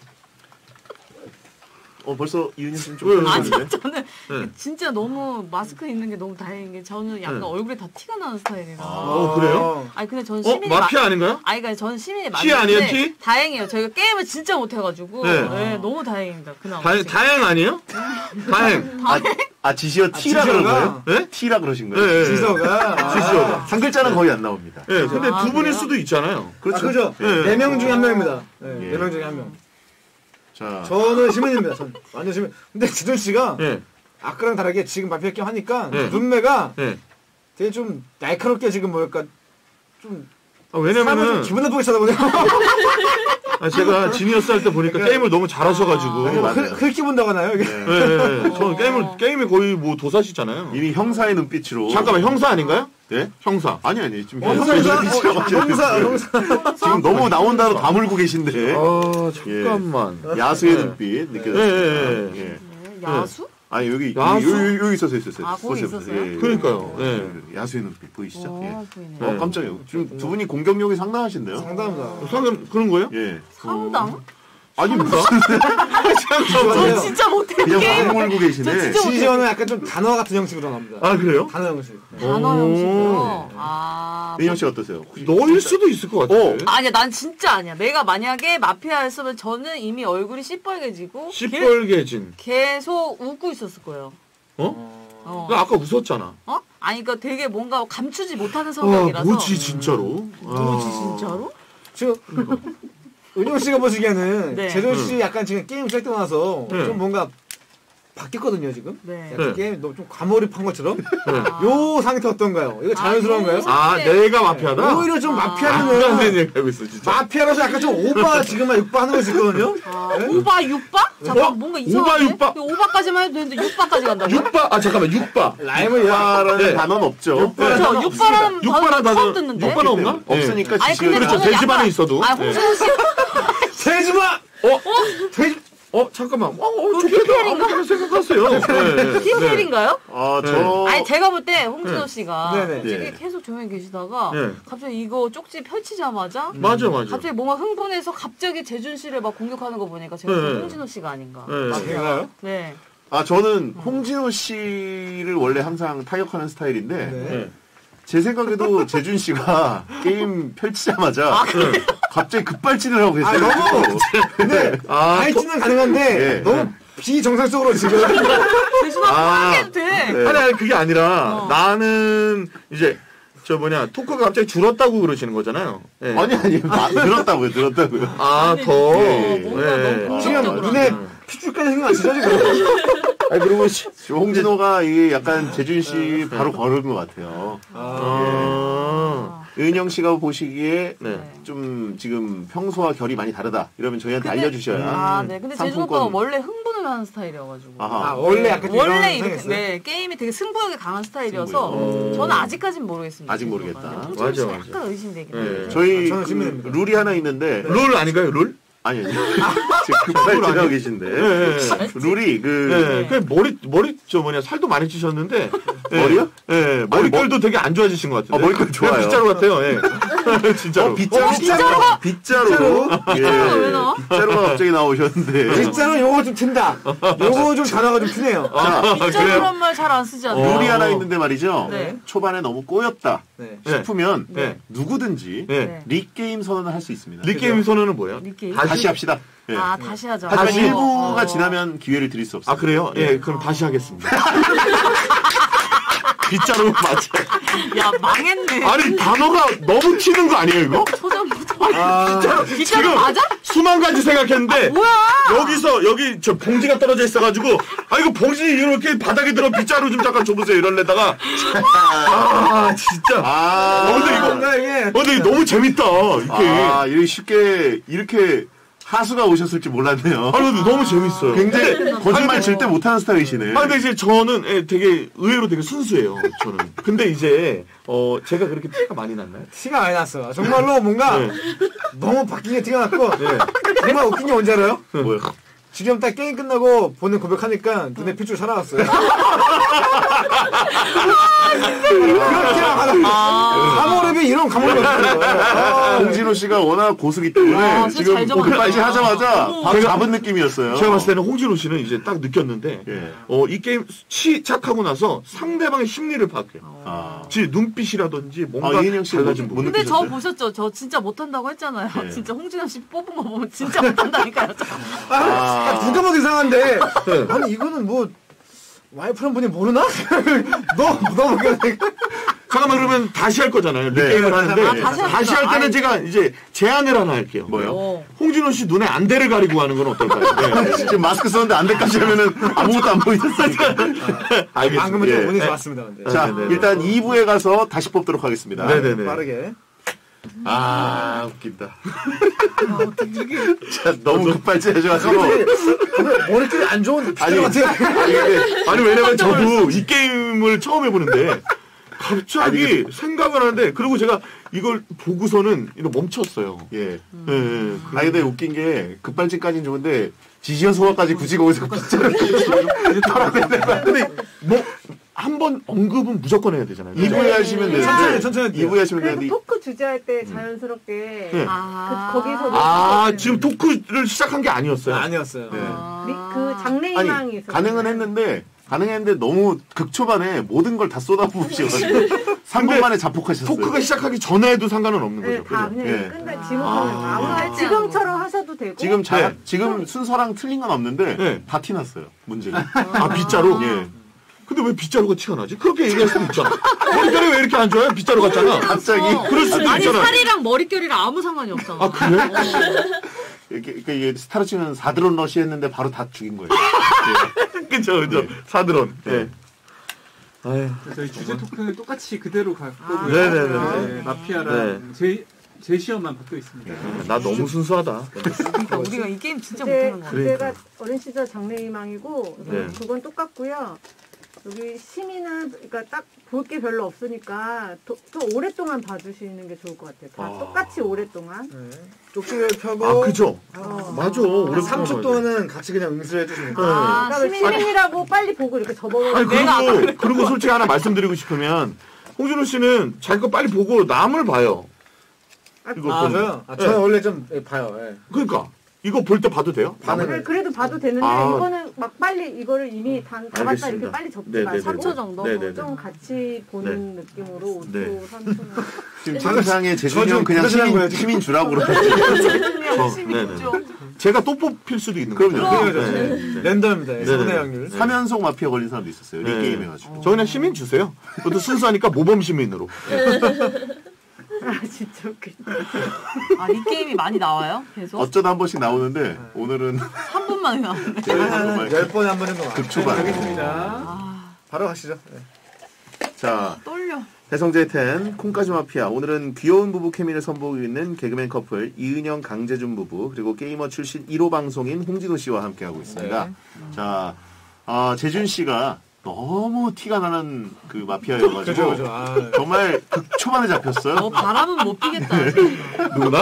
어 벌써 이윤희 씨는 좀 왜요? 편해졌는데? 저는 네. 진짜 너무 마스크 있는 게 너무 다행인 게 저는 약간 네. 얼굴에 다 티가 나는 스타일이라. 어, 그래요? 아니 근데 저는 어, 시민이 마피아 아닌가요? 아니 그러니까 저는 시민이 티 아니에요, 맞는데 티? 다행이에요. 저희가 게임을 진짜 못해가지고 네. 네, 너무 다행입니다. 그나마. 다행, 다행 아니에요? 다행. 아, 아 지시어 T라 그런 지시어가? 거예요? 예? T라 그러신 예, 거예요? 예. 지서가. 지시어가. 한 글자는 거의 안 나옵니다. 예, 근데 아, 두 분일 그래요? 수도 있잖아요. 그렇죠. 아, 그렇죠. 예. 네 명 중에 한 명입니다. 네, 예. 네 명 중에 한 명. 자, 저는 시민입니다. 전 완전 시민. 근데 지돈 씨가 예, 아까랑 다르게 지금 마피아 게임 하니까 예. 눈매가 예. 되게 좀 날카롭게 지금 뭐랄까 좀 아, 사람을 왜냐면은, 좀 기분 나쁘게 쳐다보네요. 아, 제가 지니어스 할 때 보니까 그러니까- 게임을 너무 잘하셔가지고. 아, 맞아요. 흘- 흘기 본다고 하나요? 이게? 네. 예, 예, 예. 저 게임을, 게임이 거의 뭐 도사시잖아요. 이미 형사의 눈빛으로. 잠깐만, 형사 아닌가요? 네? 형사. 아니, 아니, 지금 어, 형사의 형사, 눈빛이라고 어, 하시는데 형사, 형사. 지금 너무 나온 단어 다 물고 계신데. 아, 잠깐만. 야수의 네. 눈빛 예, 느껴졌습니다. 예, 예. 예. 네, 야수? 아 여기 야수? 여기, 여기, 여기 있었어요, 있었어요. 아, 거기 보세요, 있었어요? 예, 예. 그러니까요. 예. 그 야수의 눈빛 보이시죠? 오, 예. 보이네. 어 깜짝이야. 지금 두 분이 공격력이 상당하신데요? 상당합니다. 상관 그런 거예요? 예. 상당? 아니 무슨 저 진짜 못해. 그냥 게임. 막 몰고 계시네. 진짜 못해. 시즌은 약간 좀 단어 같은 형식으로 나옵니다. 아 그래요? 단어 형식. 단어 오. 형식으로. 아. 은영 씨 어떠세요? 혹시 너일 수도 있을 것 같아. 어. 아니야, 난 진짜 아니야. 내가 만약에 마피아였으면 저는 이미 얼굴이 시뻘개지고 시뻘개진. 계속 웃고 있었을 거예요. 어? 어. 나 아까 웃었잖아. 어? 아니, 그러니까 되게 뭔가 감추지 못하는 와 성격이라서. 뭐지 진짜로? 뭐지, 아. 진짜로? 지금 은영 씨가 보시기에는 네. 재준 씨 약간 지금 게임 시작되고 나서 네. 좀 뭔가 바뀌었거든요 지금. 네. 약간 네. 게임 너무 좀 과몰입한 것처럼. 아. 요 상태 어떤가요? 이거 자연스러운가요? 요- 아 네. 내가 마피아다? 오히려 좀 아. 안 마피아는 되는 얘기하고 있어 진짜. 마피아라서 약간 좀 오바 지금만 육바 하는 거 있거든요. 아, 오바, 육바? 잠깐, 어? 뭔가 이상한데? 오바, 육바? 오바까지만 해도 되는데 육바까지 간다고요? 육바 아 잠깐만 육바. 라임을 육바라는 네. 단어는 없죠. 저 육바라는 육바라 단어 처음 단어 듣는데? 육바는 없나? 없으니까 아니, 지시를 근데 그렇죠. 저는 돼지반에 약간- 있어도. 아, 네. 홍진호 씨. 세지마. 어? 돼지 어 잠깐만. 어, 어 좋게도 아무렇게나 생각하세요. 네. 티피엘인가요? 아, 네. 저 아니, 제가 볼 때 홍진호 씨가 네네. 되게 예. 계속 조용히 계시다가 네. 갑자기 이거 쪽지 펼치자마자 맞아 맞아. 갑자기 뭔가 흥분해서 갑자기 재준 씨를 막 공격하는 거 보니까 제가 네. 네. 홍진호 씨가 아닌가. 네. 아, 제가요? 네. 아, 저는 홍진호 씨를 원래 항상 타격하는 스타일인데 네. 네. 제 생각에도 재준 씨가 게임 펼치자마자 갑자기 급발진을 하고 아 계세요. 너무 근데 아, 발진은 가능한데 예. 너무 비정상적으로 지금 재준아 아. 편하게 해도 돼. 네. 아니 아니 그게 아니라 어. 나는 이제 저 뭐냐 토크가 갑자기 줄었다고 그러시는 거잖아요. 네. 아니 아니 마- 늘었다고요, 늘었다고요. 아 더. 예, 예. 뭔가 네. 너무 지금 공격적으로 눈에 하네. 핏줄까지 생각나시죠 지금? 아니 그리고 시- 지금 홍진호가 이게 약간 재준 씨 바로 걸은 것 같아요. 아. 은영 씨가 보시기에 네. 좀 지금 평소와 결이 많이 다르다. 이러면 저희한테 근데- 알려주셔야. 아, 네. 근데 재준 상품권. 오빠가 원래 흥분을 하는 스타일이어가지고. 아하. 아 원래 약간 좀 원래 이런 이렇게 상황이었어요? 네, 게임이 되게 승부욕이 강한 스타일이어서 승부욕. 저는 아직까지는 모르겠습니다. 아직 재준 모르겠다. 오빠는. 맞아, 홍진호 씨 맞아. 약간 의심되긴 네. 해요. 저희 저는 그 신문입니다. 룰이 하나 있는데 룰 아닌가요 룰? 아니 아니 지금 급발진하고 아니에요? 계신데 네. 룰이 그 네. 그 머리 머리 저 뭐냐 살도 많이 찌셨는데 네. 머리요? 네. 머릿결도 되게 안 좋아지신 것 같은데. 아, 머릿결 좋아요. 그냥 빗자루 같아요. 예. 진짜로. 어, 빗자루 어, 빗자루 빗자루 빗자루가 왜 나와? 빗자루가 갑자기 나오셨는데 진짜로 요거 좀 튄다. 요거 좀 단어가 좀 튀네요. 자 빗자루란 말 잘 안 쓰지 않나요? 룰이 하나 있는데 말이죠. 네. 초반에 너무 꼬였다 네. 네. 싶으면 네. 누구든지 네. 네. 리게임 선언을 할 수 있습니다. 리게임 선언은 뭐예요? 리게임? 다시 합시다. 예. 아, 다시 하자. 하지만 다시? 일부가 어. 지나면 기회를 드릴 수 없어요. 아 그래요? 예, 그럼 다시 하겠습니다. 빗자루 맞아. 야, 망했네. 아니 단어가 너무 튀는 거 아니에요 이거? 초전부터. 아, 빗자루 지금 맞아? 수만 가지 생각했는데 뭐야? 여기서 여기 저 봉지가 떨어져 있어가지고 아 이거 봉지 이렇게 바닥에 들어 빗자루 좀 잠깐 줘보세요 이럴래다가 아 진짜. 아, 어, 근데 이거 뭔가 이게 어, 근데 이거 너무 재밌다 이렇게. 아, 이렇게 쉽게 이렇게 하수가 오셨을 줄 몰랐네요. 아 근데 너무 재밌어요. 굉장히 근데- 거짓말 아니, 절대 못하는 스타일이시네. 아 근데 이제 저는 예, 되게 의외로 되게 순수해요. 저는. 근데 이제 어 제가 그렇게 티가 많이 났나요? 티가 많이 났어. 정말로 뭔가 네. 너무 바뀐 게 티가 났고 네. 정말 웃긴 게 뭔지 알아요? 뭐요? 지금 딱 게임 끝나고 본인 고백하니까 눈에 핏줄 살아났어요. 그렇게 가모랩이 이런 가모랩이 없어요. 홍진호 씨가 워낙 고수기 때문에 아, 진짜 지금 잘 적었다. 끝까지 하자마자 어머. 바로 제가- 잡은 느낌이었어요. 제가 봤을 때는 홍진호 씨는 이제 딱 느꼈는데 예. 어 이 게임 시작하고 나서 상대방의 심리를 파악해요. 아, 지 눈빛이라든지 뭔가 아, 이은영 씨 달라진 못- 부분. 못 근데 저 느끼셨어요? 보셨죠? 저 진짜 못한다고 했잖아요. 네. 진짜 홍진호 씨 뽑은 거 보면 진짜 못한다니까요. 아, 아, 누가 봐도 이상한데 네. 아니 이거는 뭐 와이프란 분이 모르나? 너, 너 모르겠네. 잠깐만 그러면 다시 할 거잖아요. 네. 리게임을 하는데 아, 다시 다시 할 때는 아이. 제가 이제 제안을 하나 할게요. 뭐요? 어. 홍진호 씨 눈에 안대를 가리고 하는 건 어떨까요? 네. 지금 마스크 썼는데 안대까지 하면은 아무것도 안 보이셨으니까. 알겠습니다. 방금은 예. 좀 운이 네. 좋았습니다. 근데. 자, 네, 네, 네. 일단 이 부에 가서 다시 뽑도록 하겠습니다. 네네네. 빠르게. 아, 웃긴다. 자, 너무 급발진 해줘가지고. 근데 머리띠 안 좋은 아니, 핏줄 같아. 아니, 근데 아니 왜냐면 저도 이 게임을 처음 해보는데 갑자기 생각을 하는데 그리고 제가 이걸 보고서는 이거 멈췄어요. 예. 예, 예. 아니 근데 웃긴 게 급발진까지는 좋은데 지시어 소화까지 굳이 거기서 빗자루 털어내다가 근데 뭐 한 번 언급은 무조건 해야 되잖아요. 이 부에 하시면 되는데 천천히, 천천히 할게요. 이 부에 하시면 그래도 되는데 토크 주제할 때 자연스럽게 네. 아. 그, 거기서 아 지금 토크를 시작한 게 아니었어요. 아니었어요. 네. 리- 그 장래 아니 희망이 있어요. 가능은 했는데 가능했는데 너무 극초반에 모든 걸 다 쏟아부으셔가지고 삼 분 만에 자폭하셨어요. 토크가 시작하기 전에도 상관은 없는 네, 거죠. 다 그죠? 그냥 예. 끝내 지금 아. 아무 지금처럼 하셔도 되고 지금 자 네. 지금 순서랑 틀린 건 없는데 네. 다 티났어요. 문제가. 아 빗자루? 예. 근데 왜 빗자루가 티가 나지? 그렇게 얘기할 수도 있잖아. 머리결이 왜 이렇게 안 좋아요? 빗자루 같잖아. 갑자기 그럴 수도 아니 있잖아. 살이랑 머릿결이랑 아무 상관이 없잖아. 아 그래? 이렇게, 이렇게 이게 스타로 치면 사드론 러시 했는데 바로 다 죽인 거예요. 그죠 그죠. 사드론. 예. 아유. 저희 주제 토크는 똑같이 그대로 갈 거고요. 네네네. 네, 마피아랑 제, 제 시험만 바뀌어 있습니다. 나 너무 순수하다. 그러니까 우리가 이 게임 진짜 주제, 못하는 거야. 주제가 어린 시절 장래 희망이고 네. 그건 똑같고요. 여기 시민은 그러니까 딱 볼 게 별로 없으니까 또, 또 오랫동안 봐주시는 게 좋을 것 같아요. 다 아. 똑같이 오랫동안. 네. 쪽지를 펴고 아 그죠. 어. 맞아. 한 우리 삼 초 동안은 같이 그냥 응수를 해주시니까. 아, 그러니까 시민- 시민이라고 빨리 보고 이렇게 접어버리고 아니 그리고 그리고 솔직히 하나 말씀드리고 싶으면 홍진호 씨는 자기 거 빨리 보고 남을 봐요. 이거 아, 보면. 저요? 아, 저는 네. 원래 좀 예, 봐요. 예. 그러니까 이거 볼 때 봐도 돼요? 반응. 그래, 그래도 봐도 되는데 아. 이거는 막 빨리 이거를 이미 다, 다 봤다 알겠습니다. 이렇게 빨리 접지 네네네. 말고 삼 초 정도? 네네네. 좀 같이 보는 느낌으로 오 초, 네. 삼 초. 지금 채팅창에 재준이 저 형 그냥 좀 시민, 거예요, 시민 주라고 그러죠. 네네. 제가 또 뽑힐 수도 있는 그럼요. 거죠. 그럼요. 네. 네. 랜덤입니다. 네. 사분의 확률. 삼 연속 마피아 걸린 사람도 있었어요. 네. 리게임 해가지고. 저 그냥 시민 주세요. 그것도 순수하니까 모범 시민으로. 아 진짜 웃기다. 아, 이 게임이 많이 나와요? 계속? 어쩌다 한 번씩 나오는데 오늘은 한 번만 나오네. 정말 열 번에 한 번인 거 같아요. 극초반. 알겠습니다. 아, 바로 가시죠. 네. 자, 떨려. 해성제 텐 콩까지 마피아. 오늘은 귀여운 부부 케미를 선보이고 있는 개그맨 커플 이은영 강재준 부부 그리고 게이머 출신 일 호 방송인 홍진호 씨와 함께하고 있습니다. 네. 자, 아, 재준 씨가 너무 티가 나는 그 마피아여가지고 그죠, 그죠. 아, 네. 정말 극초반에 잡혔어요. 너 바람은 못 피겠다. 진짜. 누구나?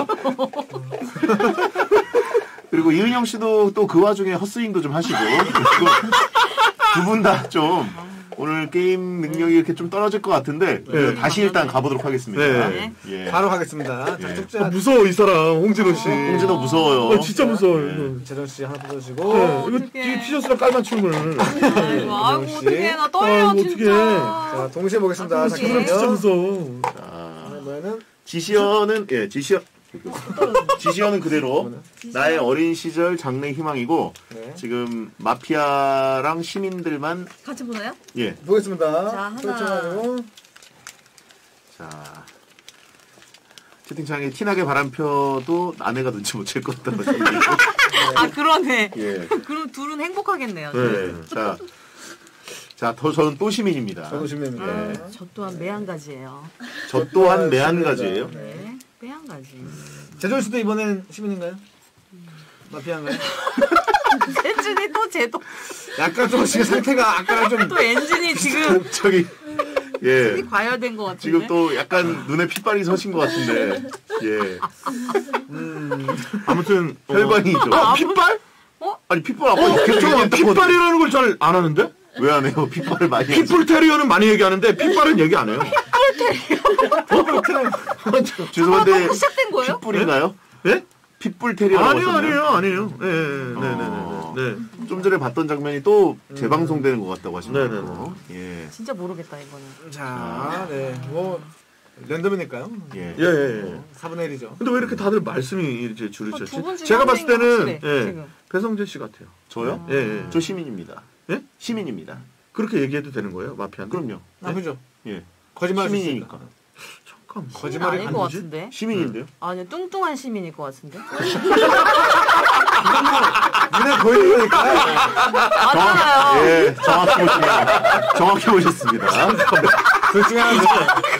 그리고 이은영 씨도 또 그 와중에 헛스윙도 좀 하시고 두 분 다 좀 오늘 게임 능력이 이렇게 좀 떨어질 것 같은데 네. 다시 일단 가보도록 하겠습니다. 네. 예. 바로 가겠습니다. 자, 예. 쪽지 아, 한 무서워 이 사람 홍진호 씨. 홍진호 무서워요. 아, 진짜 무서워요. 재정 씨 하나 뽑아주시고. 네, 이거 어떡해. 뒤에 티셔츠랑 깔만 춤을. 아이고, 아이고, 역시. 어떡해. 나 떨려, 아이고, 진짜. 어떡해. 자, 동시에 보겠습니다. 아, 동시에. 진짜 잠깐만요. 무서워. 자, 그러면은 지시어는 예, 지시어 지시어는 그대로 나의 어린 시절 장래 희망이고 네. 지금 마피아랑 시민들만 같이 보나요? 예. 보겠습니다. 자, 하나. 그렇죠. 자. 채팅창에 티나게 바람펴도 아내가 눈치 못 챌 것 같다고 생각이고. 아, 그러네. 예. 그럼 둘은 행복하겠네요. 네. 자. 자, 더 저는 또 시민입니다. 저도 신입니다. 네. 저 또한 매한가지예요. 저 또한 매한가지예요. 네. 매한가지. 재정 씨도 이번엔 시민인가요? 마피아인가요? 엔진이 또 제도. 약간 좀 지금 상태가 아까랑 좀 또 엔진이 지금 저기 예. 과열된 것 같은데. 지금 또 약간 눈에 핏발이 서신 것 같은데. 예. 아무튼 어, 혈관이죠. 아, 핏발? 아니 핏발 아까 계속 잠깐만 얘기했던 건데 핏발이라는 걸 잘 안 하는데? 왜 안 해요? 핏발을 많이 하지. 핏불 테리어는 많이 얘기하는데 핏발은 얘기 안 해요. 죄송한데 시작된 거예요? 핏불인가요? 예? 핏불 테리어라고 아니요 하셨나요? 아니에요 아니에요. 예, 예, 어. 네네네. 네. 좀 전에 봤던 장면이 또 재방송되는 것 같다고 하시네요. 네네네. 예. 진짜 모르겠다 이거는. 자, 네. 뭐 랜덤이니까요. 예. 예, 예, 예. 사분의 일이죠. 근데 왜 이렇게 다들 말씀이 이제 줄을 어, 쳤지? 두분 중에 제가 한 봤을 명이 때는 확실해, 예, 지금. 배성재 씨 같아요. 저요? 예, 예. 저 시민입니다. 예? 시민입니다. 그렇게 얘기해도 되는 거예요, 마피아한테? 그럼요. 아, 그죠? 예. 거짓말 시민이니까. 잠깐. 거짓말이 아닐 안 것 되지? 같은데. 시민인데요? 아니 뚱뚱한 시민일 것 같은데. 눈에 보이는 거니까. 맞아요. 예, 정확히 보시면 정확히 보셨습니다. 둘 중에 하나.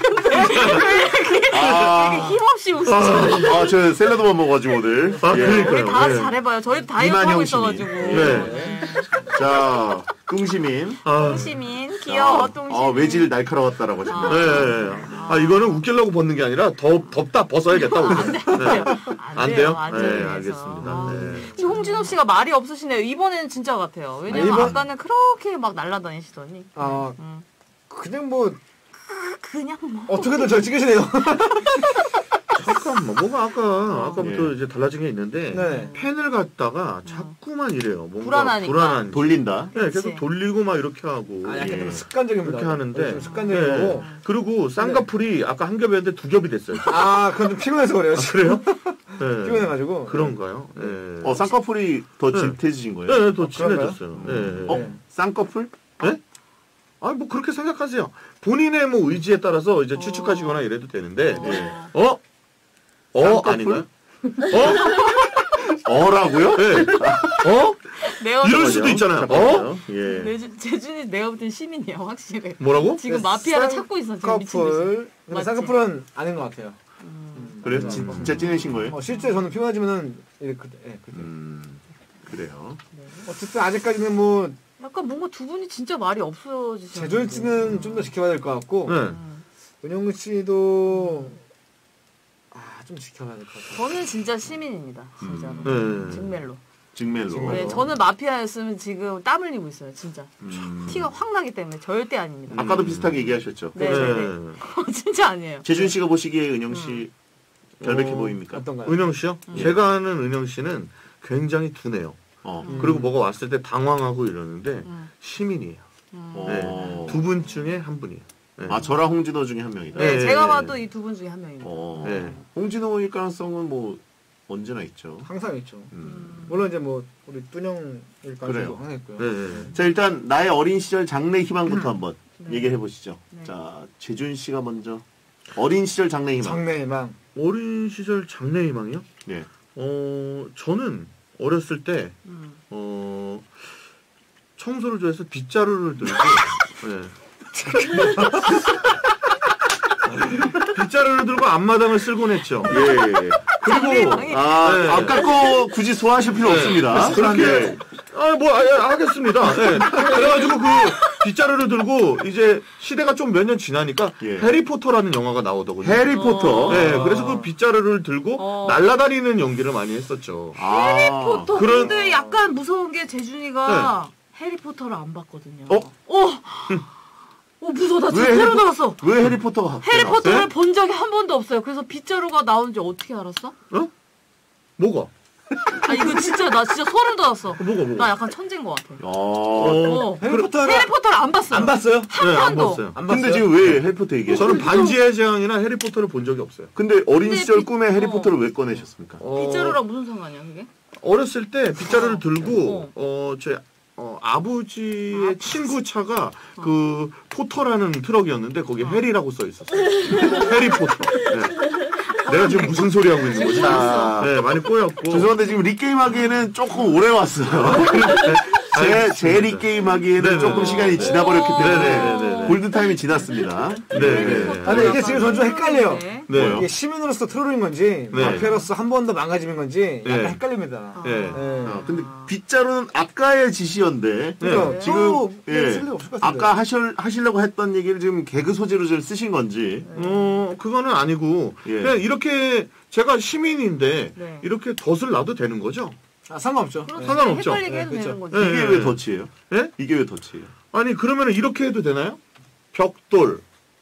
아, 힘없이 웃으시죠. 아, 저 샐러드만 먹어가지고 오늘. 아, 예. 그러니까요. 우리 다 네. 잘해봐요. 저희 다이어트 이만형 하고 시민. 있어가지고. 네. 자, 똥시민. 아, 똥시민 귀여워 똥시민. 아, 외질 날카로웠다라고 하십니다. 네, 네, 네. 아, 이거는 웃기려고 벗는 게 아니라 더 덥다 벗어야겠다. 안 네. 돼요. 안 돼요? 안 네, 돼요. 알겠습니다. 아. 네. 지금 홍진호 씨가 말이 없으시네요. 이번에는 진짜 같아요. 왜냐면 아, 이번- 아까는 그렇게 막 날라다니시더니. 아 음. 그냥 뭐 그냥 뭐. 어떻게든 절 찍으시네요. 잠깐만, 뭐가 아까, 아까부터 예. 이제 달라진 게 있는데, 네. 펜을 갖다가 자꾸만 이래요. 뭔가 불안하니까. 불안한. 돌린다. 네, 계속 그치. 돌리고 막 이렇게 하고. 아 약간 예. 좀 습관적입니다. 그렇게 하는데. 좀 습관적인 네. 거고. 그리고 쌍꺼풀이 아까 한 겹이었는데 두 겹이 됐어요. 아 그건 좀 피곤해서 그래요. 그래요? 네. 피곤해가지고. 그런가요? 네. 어, 쌍꺼풀이 더 네. 짙해지신 거예요? 네, 더 어, 그런가요? 친해졌어요. 네. 어? 네. 쌍꺼풀? 네? 아, 뭐 그렇게 생각하세요. 본인의 뭐 의지에 따라서 이제 추측하시거나 이래도 되는데, 예. 어? 어? 쌍꺼풀? 아닌가요? 어? 어라고요? 네. 어? 내가 이럴 볼 수도 있잖아요. 어? 잠깐만요. 예. 때 재준이 내가 볼 땐 시민이야 확실해. 뭐라고? 지금 마피아를 찾고 있어 지금 미친 듯이. 쌍꺼풀. 근데 맞지? 쌍꺼풀은 아닌 것 같아요. 음, 그래요? 맞아. 진- 진짜 찐으신 거예요? 어, 실제 저는 피곤하지만은 예, 그때, 예, 그때. 음, 그래요. 어쨌든 아직까지는 뭐 약간 뭔가 두 분이 진짜 말이 없어지죠. 제존 씨는 좀 더 지켜봐야 될 것 같고 네. 은영 씨도 아 좀 지켜봐야 될 것 같아요. 저는 진짜 시민입니다. 진짜로. 네. 정말로. 직멜로. 직멜로. 네, 저는 마피아였으면 지금 땀 흘리고 있어요. 진짜. 음. 티가 확 나기 때문에 절대 아닙니다. 아까도 비슷하게 얘기하셨죠? 네, 네, 네. 진짜 아니에요. 재준 씨가 보시기에 은영 씨 결백해 어, 보입니까? 어떤가요? 은영 씨요? 음. 제가 아는 은영 씨는 굉장히 둔해요. 어. 음. 그리고 뭐가 왔을 때 당황하고 이러는데 음. 시민이에요. 음. 어. 두 분 중에 한 분이에요. 네. 아, 저랑 홍진호 중에 한 명이다. 네, 네, 제가 네, 봐도 네. 이 두 분 중에 한 명입니다. 어. 네. 홍진호일 가능성은 뭐 언제나 있죠. 항상 있죠. 음. 물론 이제 뭐 우리 뚜녕일 가능성도 그래요. 항상 있고요. 네, 네. 자, 일단 나의 어린 시절 장래 희망부터 한번 네. 얘기해 보시죠. 네. 자, 재준 씨가 먼저 어린 시절 장래 희망. 장래희망. 어린 시절 장래희망이요? 예. 어, 저는 어렸을 때 음. 어, 청소를 좋아해서 빗자루를 들고 네. 빗자루를 들고 앞마당을 쓸곤 했죠. 예. 그리고 장래희망이- 아, 네. 아까 거 굳이 소화하실 필요 없습니다. 그렇게 네. 아, 뭐 아, 아, 하겠습니다. 네. 그래가지고 그 빗자루를 들고 이제 시대가 좀 몇 년 지나니까 예. 해리포터라는 영화가 나오더군요. 해리포터. 네, 그래서 그 빗자루를 들고 어. 날아다니는 연기를 많이 했었죠. 아. 해리포터. 그런- 근데 약간 무서운 게 재준이가 해리포터를 안 봤거든요. 어? 어, 어 무서워. 나 왜 진짜 소름 해리포- 돋았어. 왜 해리포터가 갑자기 해리포터를 나왔어요? 본 적이 한 번도 없어요. 그래서 빗자루가 나온지 어떻게 알았어? 어? 뭐가? 아 이거 진짜 나 진짜 소름 돋았어. 뭐가 뭐가? 나 약간 천재인 것 같아. 어. 어. 해리포터를 해리포터를 안 봤어요. 안 봤어요? 한 네, 안 번도. 봤어요. 안 봤어요? 근데 지금 왜 해리포터 얘기해요? 저는 반지의 제왕이나 해리포터를 본 적이 없어요. 근데 어린 근데 시절 비- 꿈에 해리포터를 왜 꺼내셨습니까? 어, 빗자루랑 무슨 상관이야 그게? 어렸을 때 빗자루를 어. 들고 어, 제 어, 아버지의 아버지. 친구 차가 그 포터라는 트럭이었는데 거기에 어. 해리라고 써 있었어요. 해리포터. 네. 내가 지금 무슨 소리 하고 있는 거지? 자, 네, 많이 꼬였고. 죄송한데 지금 리게임 하기에는 조금 오래 왔어요. 제, 제 리게임 하기에는 네네. 조금 시간이 지나버렸기 때문에 네네네네. 골든타임이 지났습니다. 네, 네. 아, 근데 이게 지금 저는 좀 헷갈려요. 네. 네. 이게 시민으로서 트롤인 건지 네. 마피아로서 한 번 더 망가짐인 건지 약간 네. 헷갈립니다. 네. 네. 어, 근데 빗자루는 아까의 지시였는데 그러니까 네. 지금 서로 예, 쓸 리가 없을 것 같은데. 아까 하실, 하시려고 했던 얘기를 지금 개그 소재로 좀 쓰신 건지 어, 그거는 아니고 예. 그냥 이렇게 제가 시민인데 네. 이렇게 덫을 놔도 되는 거죠? 아, 상관없죠. 그렇죠. 네. 상관없죠. 헷갈리게 네, 해도 그렇죠. 되는 거지. 네. 이게 왜 덫이에요? 예? 이게 왜 덫이에요? 아니 그러면 이렇게 해도 되나요? 벽돌,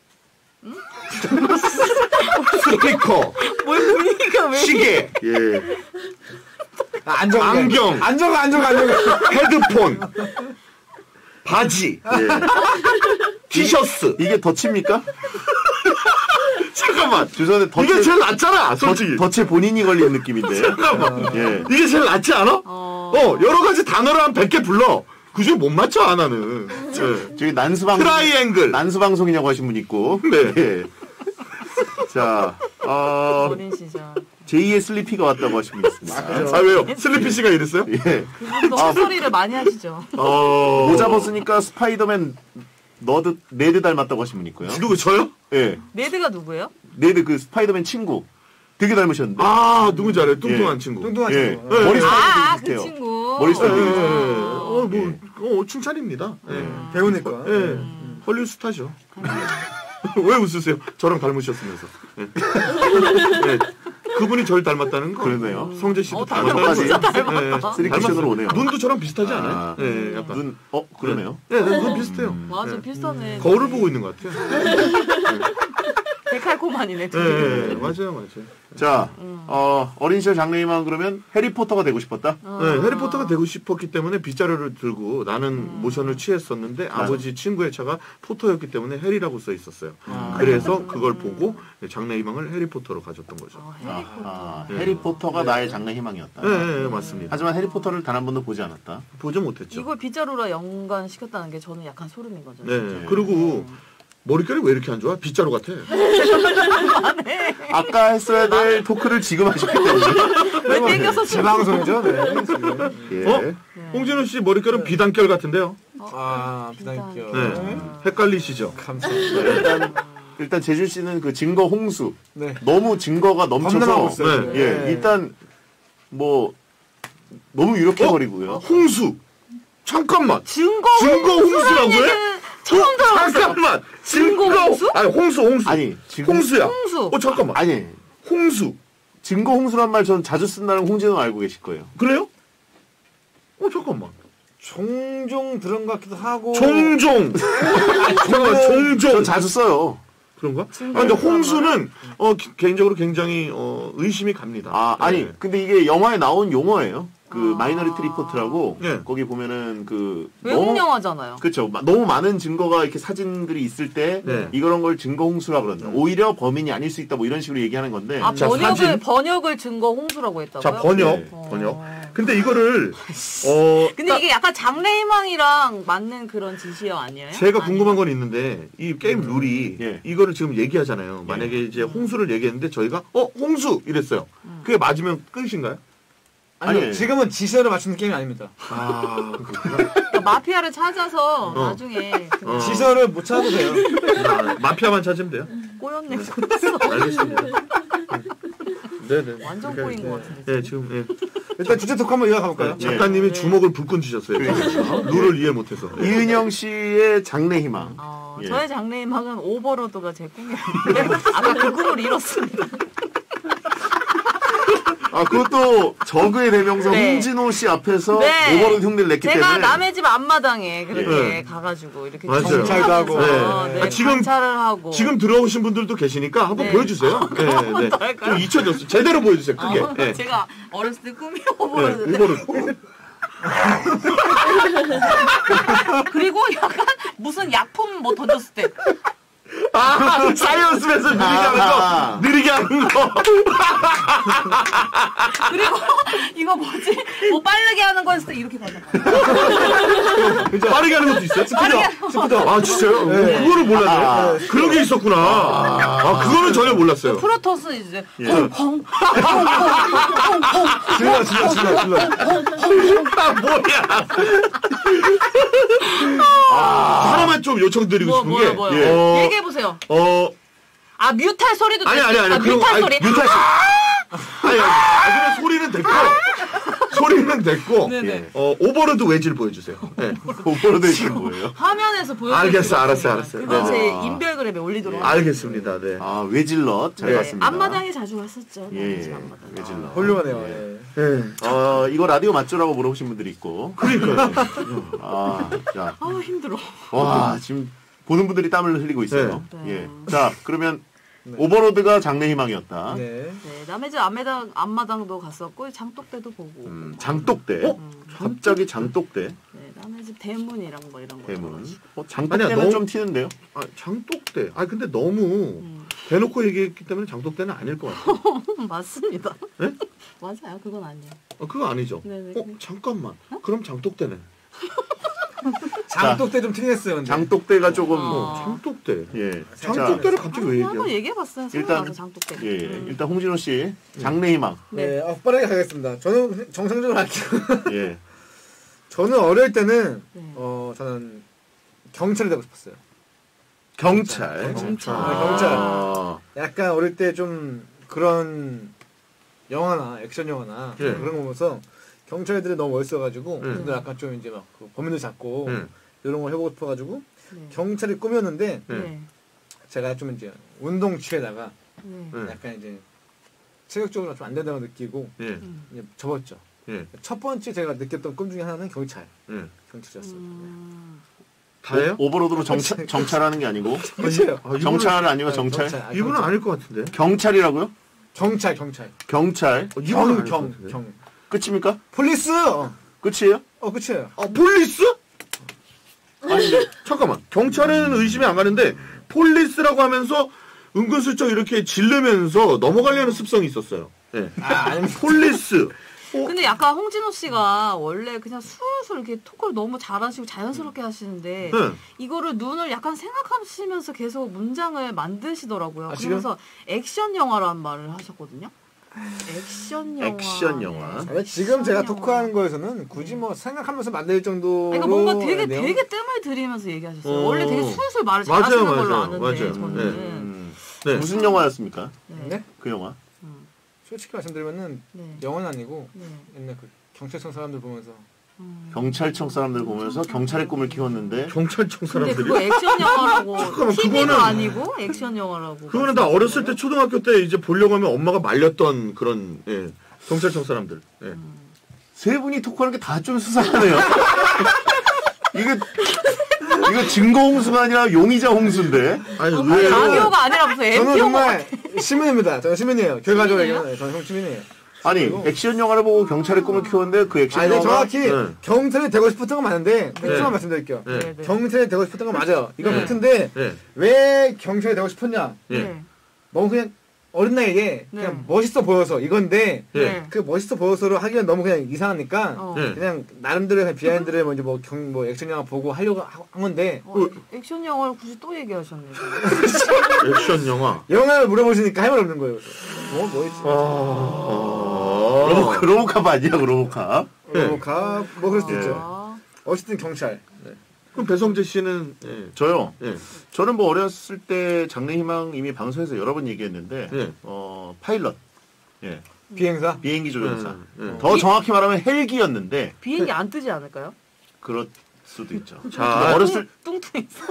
스피커, 뭘 분위기가 왜? 시계, 예. 아, 안정. 안경. 안정, 안정, 안정. 헤드폰, 바지, 예. 티셔츠. 이게 덫입니까? 잠깐만. 죄송한데 덫에, 이게 제일 낫잖아, 솔직히. 덫, 덫에 본인이 걸린 느낌인데. 잠깐만. 예. 이게 제일 낫지 않아? 어. 어, 여러 가지 단어를 한 백 개 불러. 그중에 못 맞춰, 하나는. 예. 저기 난수방 트라이앵글. 난수방송이냐고 하신 분 있고. 네. 예. 자, 어, 어린 시절. 제이의 슬리피가 왔다고 하신 분 있습니다. 아, 왜요? 슬리피 씨가 이랬어요? 예. 그분도 헛소리를 많이 하시죠. 어. 모자 벗으니까 스파이더맨 너드 네드 닮았다고 하신 분 있고요. 누구, 저요? 예. 네드가 누구예요? 네드 그 스파이더맨 친구. 되게 닮으셨는데. 아, 누군지 알아요? 뚱뚱한 예. 친구. 뚱뚱한 예. 친구. 머리 스타일이 아, 되게 그 비슷해요. 친구. 머리 스타일이 되게 예. 비슷해요. 어, 뭐, 어, 칭찬입니다. 예. 음. 배우니까. 예. 음. 헐리우드 스타죠. 왜 웃으세요? 저랑 닮으셨으면서. 예. 예. 그분이 저를 닮았다는 거. 그러네요. 성재 씨도 어, 닮았다는 닮았다. 거죠. 닮았다. 쓰리 쿠션으로 오네요. 눈도 저랑 비슷하지 않아요? 아. 예, 약간. 눈, 어, 그러네요. 예, 네, 눈 비슷해요. 음. 맞아 예. 비슷하네. 거울을 보고 있는 것 같아요. 데칼코마니네. 예, 예, 예. 맞아요, 맞아요. 자, 어, 어린 시절 장래희망 그러면 해리포터가 되고 싶었다? 네, 해리포터가 되고 싶었기 때문에 빗자루를 들고 나는 모션을 취했었는데 아버지 친구의 차가 포터였기 때문에 해리라고 써 있었어요. 그래서 그걸 보고 장래희망을 해리포터로 가졌던 거죠. 어, 해리포터. 아, 네. 해리포터가 나의 장래희망이었다. 네, 네, 네, 맞습니다. 하지만 해리포터를 단 한 번도 보지 않았다. 보지 못했죠. 이걸 빗자루라 연관시켰다는 게 저는 약간 소름인 거죠. 네, 그리고 머릿결이 왜 이렇게 안 좋아? 빗자루 같아. 아까 했어야 될 토크를 지금 하셨기 때문에. 왜 땡겨서 제 방송이죠. 네. 지금. 예. 어? 홍진호 씨 머릿결은 비단결 같은데요? 아, 비단결. 네. 헷갈리시죠? 감사합니다. 일단, 일단 제주 씨는 그 증거 홍수. 네. 너무 증거가 겁나고 넘쳐서. 있어요. 네. 예, 네. 일단, 뭐, 너무 유력해버리고요. 홍수. 잠깐만. 증거 증거 홍수라고 해? 처음 들어봤어요. 잠깐만. 증거 홍수? 아니 홍수 홍수. 아니, 지금. 홍수야. 홍수. 어 잠깐만. 아니, 홍수. 증거 홍수란 말 전 자주 쓴다는 홍진호 알고 계실 거예요. 그래요? 어 잠깐만. 종종 들은 것 같기도 하고. 종종. 잠깐만 종종. 전 자주 써요. 그런가? 아, 근데 홍수는 어 기- 개인적으로 굉장히 어 의심이 갑니다. 아, 아니, 네. 근데 이게 영화에 나온 용어예요. 그 아. 마이너리티 리포트라고 네. 거기 보면은 그 외국 너무- 영화잖아요. 그렇죠. 마- 너무 많은 증거가 이렇게 사진들이 있을 때 네. 이런 걸 증거 홍수라 그런다. 오히려 범인이 아닐 수 있다. 뭐 이런 식으로 얘기하는 건데. 아 자, 번역을 사진. 번역을 증거 홍수라고 했다고요? 자 번역 네. 번역. 근데 이거를 어 근데 딱 이게 약간 장래희망이랑 맞는 그런 지시어 아니에요? 제가 아니. 궁금한 건 있는데 이 게임 룰이 예. 이거를 지금 얘기하잖아요. 만약에 이제 홍수를 얘기했는데 저희가 어 홍수 이랬어요. 그게 맞으면 끝인가요? 아니요, 아니. 지금은 지시어를 맞추는 게임이 아닙니다. 아 그렇구나. 그러니까 마피아를 찾아서 어. 나중에 그 어. 지시어를 못 찾아도 돼요. 아, 마피아만 찾으면 돼요. 꼬였네. 알겠습니다. 네네. 완전 그러니까, 꼬인 것 같은데. 네 지금 예. 일단 주제 토크 한번 이어가 볼까요? 네. 작가님이 네. 주먹을 불끈 쥐셨어요. 룰을 이해 못해서. 이은영 씨의 장래희망. 어, 예. 저의 장래희망은 오버로드가 제 꿈이었는데 아까 그 꿈을 이뤘습니다. 아, 그것도 저그의 대명사 네. 홍진호 씨 앞에서 네. 오버로드 흉내를 냈기 제가 때문에. 남의 집 앞마당에 그렇게 네. 가가지고 이렇게 맞아요. 정찰도 하고. 정찰하면서, 네. 네, 아, 지금- 관찰을 하고 지금 들어오신 분들도 계시니까 한번 네. 보여주세요. 네, 네. 더 할까요? 좀 잊혀졌어요. 제대로 보여주세요. 크게. 어, 네. 제가 어렸을 때 꿈이 네, 오버로드 오버로드. 그리고 약간 무슨 약품 뭐 던졌을 때 아, 사이언스에서 느리게 하는 아. 거. 느리게 하는 거. 그리고 이거 뭐지 뭐 빠르게 하는 거 했을 때 이렇게 가자. 빠르게 하는 것도 있어요? 빠르게 하는 거. 스피드. 아, 진짜요? 그거를 몰랐네. 아. 그런 게 있었구나. 아, 그거는 전혀 몰랐어요. 프로토스 이제 예. 펑펑 질러, 질러, 질러, 질러. 아, 뭐야. 아, 하나만 좀 요청드리고 뭐 싶은 뭐요 게. 뭐요 예. 어, 얘기해 보세요. 어, 아 뮤탈 소리도 아니, 냈- 아니, 아니. 아, 그런 거- 뮤탈 아니, 소리. 뮤탈 소리. 아니, 아니. 아, 그냥 소리는 됐고. 소리는 됐고. 네네. 예. 어, 오버로드 웨지를 보여주세요. 네. 오버로드 있는 거예요. 화면에서 보여. 알겠어, 알았어요, 알았어요. 그거 네. 제 아. 인별그램에 올리도록. 알겠습니다. 네. 아, 외질럿. 잘 네. 봤습니다. 앞마당에 자주 왔었죠. 예, 집 예. 앞마당. 외질럿. 훌륭하네요. 예. 예. 네. 어, 이거 라디오 맞죠라고 물어보신 분들이 있고. 그러니까요. 아, 자. 아 힘들어. 와, 지금 보는 분들이 땀을 흘리고 있어요. 네. 예. 자, 그러면 오버로드가 장래희망이었다. 네. 네, 남의 집 앞마당 앞마당도 갔었고 장독대도 보고. 음, 장독대. 음, 갑자기 장독대. 네, 남의 집 대문이랑 뭐 이런 거. 대문. 가가지고. 어, 장독대는 아니야, 너무- 좀 튀는데요. 아, 장독대. 아, 근데 너무 음. 대놓고 얘기했기 때문에 장독대는 아닐 것 같아요. 맞습니다. 네? 맞아요. 그건 아니에요. 어, 그거 아니죠. 네네. 어, 잠깐만. 그럼 장독대네. 장독대 좀 튀냈어요. 근데. 장독대가 조금. 어. 장독대. 예. 장독대를 자, 갑자기 왜 한번 얘기해? 얘기해봤어요. 일단- 일단 장독대. 예, 예. 음. 일단 홍진호 씨 장래희망. 네, 아, 빠르게 가겠습니다. 저는 정상적으로 할게요. 예. 저는 어릴 때는 네. 어 저는 경찰이 되고 싶었어요. 경찰. 경찰. 아, 경찰. 아, 약간 어릴 때 좀 그런 영화나 액션 영화나 예. 그런 거 보면서 경찰들이 너무 멋있어가지고 네. 근데 약간 좀 이제 막그 범인을 잡고 네. 이런 걸 해보고 싶어가지고 네. 경찰이 꾸몄는데 네. 네. 제가 좀 이제 운동 취에다가 네. 네. 약간 이제 체력적으로 좀 안 된다고 느끼고 예. 음. 이제 접었죠. 예. 첫 번째 제가 느꼈던 꿈 중에 하나는 경찰. 예. 경찰이었어요. 음. 다예요? 오- 오버로드로 정찰, 정찰하는 게 아니고 그렇죠. 아, 이분은- 정찰 아니고 네, 정찰? 아, 이분은 경찰. 아닐 것 같은데. 경찰이라고요? 경찰, 경찰. 경찰 어, 이분은 아닐 것 경, 같은데. 경. 끝입니까? 폴리스! 어, 끝이에요? 어, 끝이에요. 아, 폴리스? 아니, 잠깐만. 경찰은 의심이 안 가는데 폴리스라고 하면서 은근슬쩍 이렇게 지르면서 넘어가려는 습성이 있었어요. 예. 아, 아니, 폴리스. 근데 약간 홍진호 씨가 원래 그냥 술술 이렇게 토크를 너무 잘하시고 자연스럽게 하시는데 네. 이거를 눈을 약간 생각하시면서 계속 문장을 만드시더라고요. 아, 지금? 그러면서 액션 영화라는 말을 하셨거든요. 액션 영화. 액션 영화. 네. 아니, 지금 제가 액션 토크하는 영화. 거에서는 굳이 뭐 생각하면서 만들 정도로. 아니, 그러니까 뭔가 되게 내용? 되게 뜸을 들이면서 얘기하셨어요. 어. 원래 되게 술술 말을 맞아요, 잘하시는 걸로 맞아요, 아는데 맞아요. 저는. 네. 음, 네. 무슨 영화였습니까? 네. 네? 그 영화? 음. 솔직히 말씀드리면은 네. 영화는 아니고 네. 옛날 그 경찰청 사람들 보면서 음. 경찰청 사람들 보면서 경찰의 꿈을 키웠는데 경찰청 근데 사람들이. 그거 액션 영화라고 잠깐만, 티비도 그거는- 아니고 액션 영화라고. 그거는 나 어렸을 때 초등학교 때 이제 보려고 하면 엄마가 말렸던 그런 예. 경찰청 사람들. 예. 세 분이 토크하는 게 다 좀 수상하네요. 이거 이거 증거 홍수가 아니라 용의자 홍수인데. 아니 아니, 의외로 라디오가 아니라 무슨 저는 엠피오 정말 시민입니다. 저는 시민이에요. 결과적으로 시민이에요? 얘기하면 저는 시민이에요. 아니 그리고- 액션 영화를 보고 경찰의 꿈을 키웠는데 그 액션 아니, 근데 영화가 정확히 네. 경찰이 되고 싶었던 건 맞는데 팩트만 네. 말씀드릴게요. 네. 네, 네. 경찰이 되고 싶었던 건 맞아요. 이건 네. 팩트인데 예. 왜 경찰이 되고 싶었냐? 예. 네. 너무 그냥 어린 나이에 네. 그냥 멋있어 보여서 이건데 예. 네. 그 멋있어 보여서로 하기엔 너무 그냥 이상하니까 어. 예. 그냥 나름대로 그냥 비하인드를 먼저 뭐, 경, 뭐 액션 영화 보고 하려고 하- 한 건데 어, 액션 영화를 굳이 또 얘기하셨네. 액션 영화. 영화를 물어보시니까 할 말 없는 거예요. 뭐, 뭐 있지? 아. 로보, 로보캅 아니야 로보캅? 네. 뭐, 가, 뭐 그럴 수도 예. 있죠. 아, 어쨌든 경찰. 그럼 배성재 씨는 예. 저요. 예. 저는 뭐 어렸을 때 장래희망 이미 방송에서 여러 번 얘기했는데 예. 어 파일럿, 예 비행사. 비행기 조종사. 음, 음. 더 정확히 말하면 헬기였는데 비행기 안 뜨지 않을까요? 그럴 수도 있죠. 자, 근데 어렸을 뚱뚱 있어.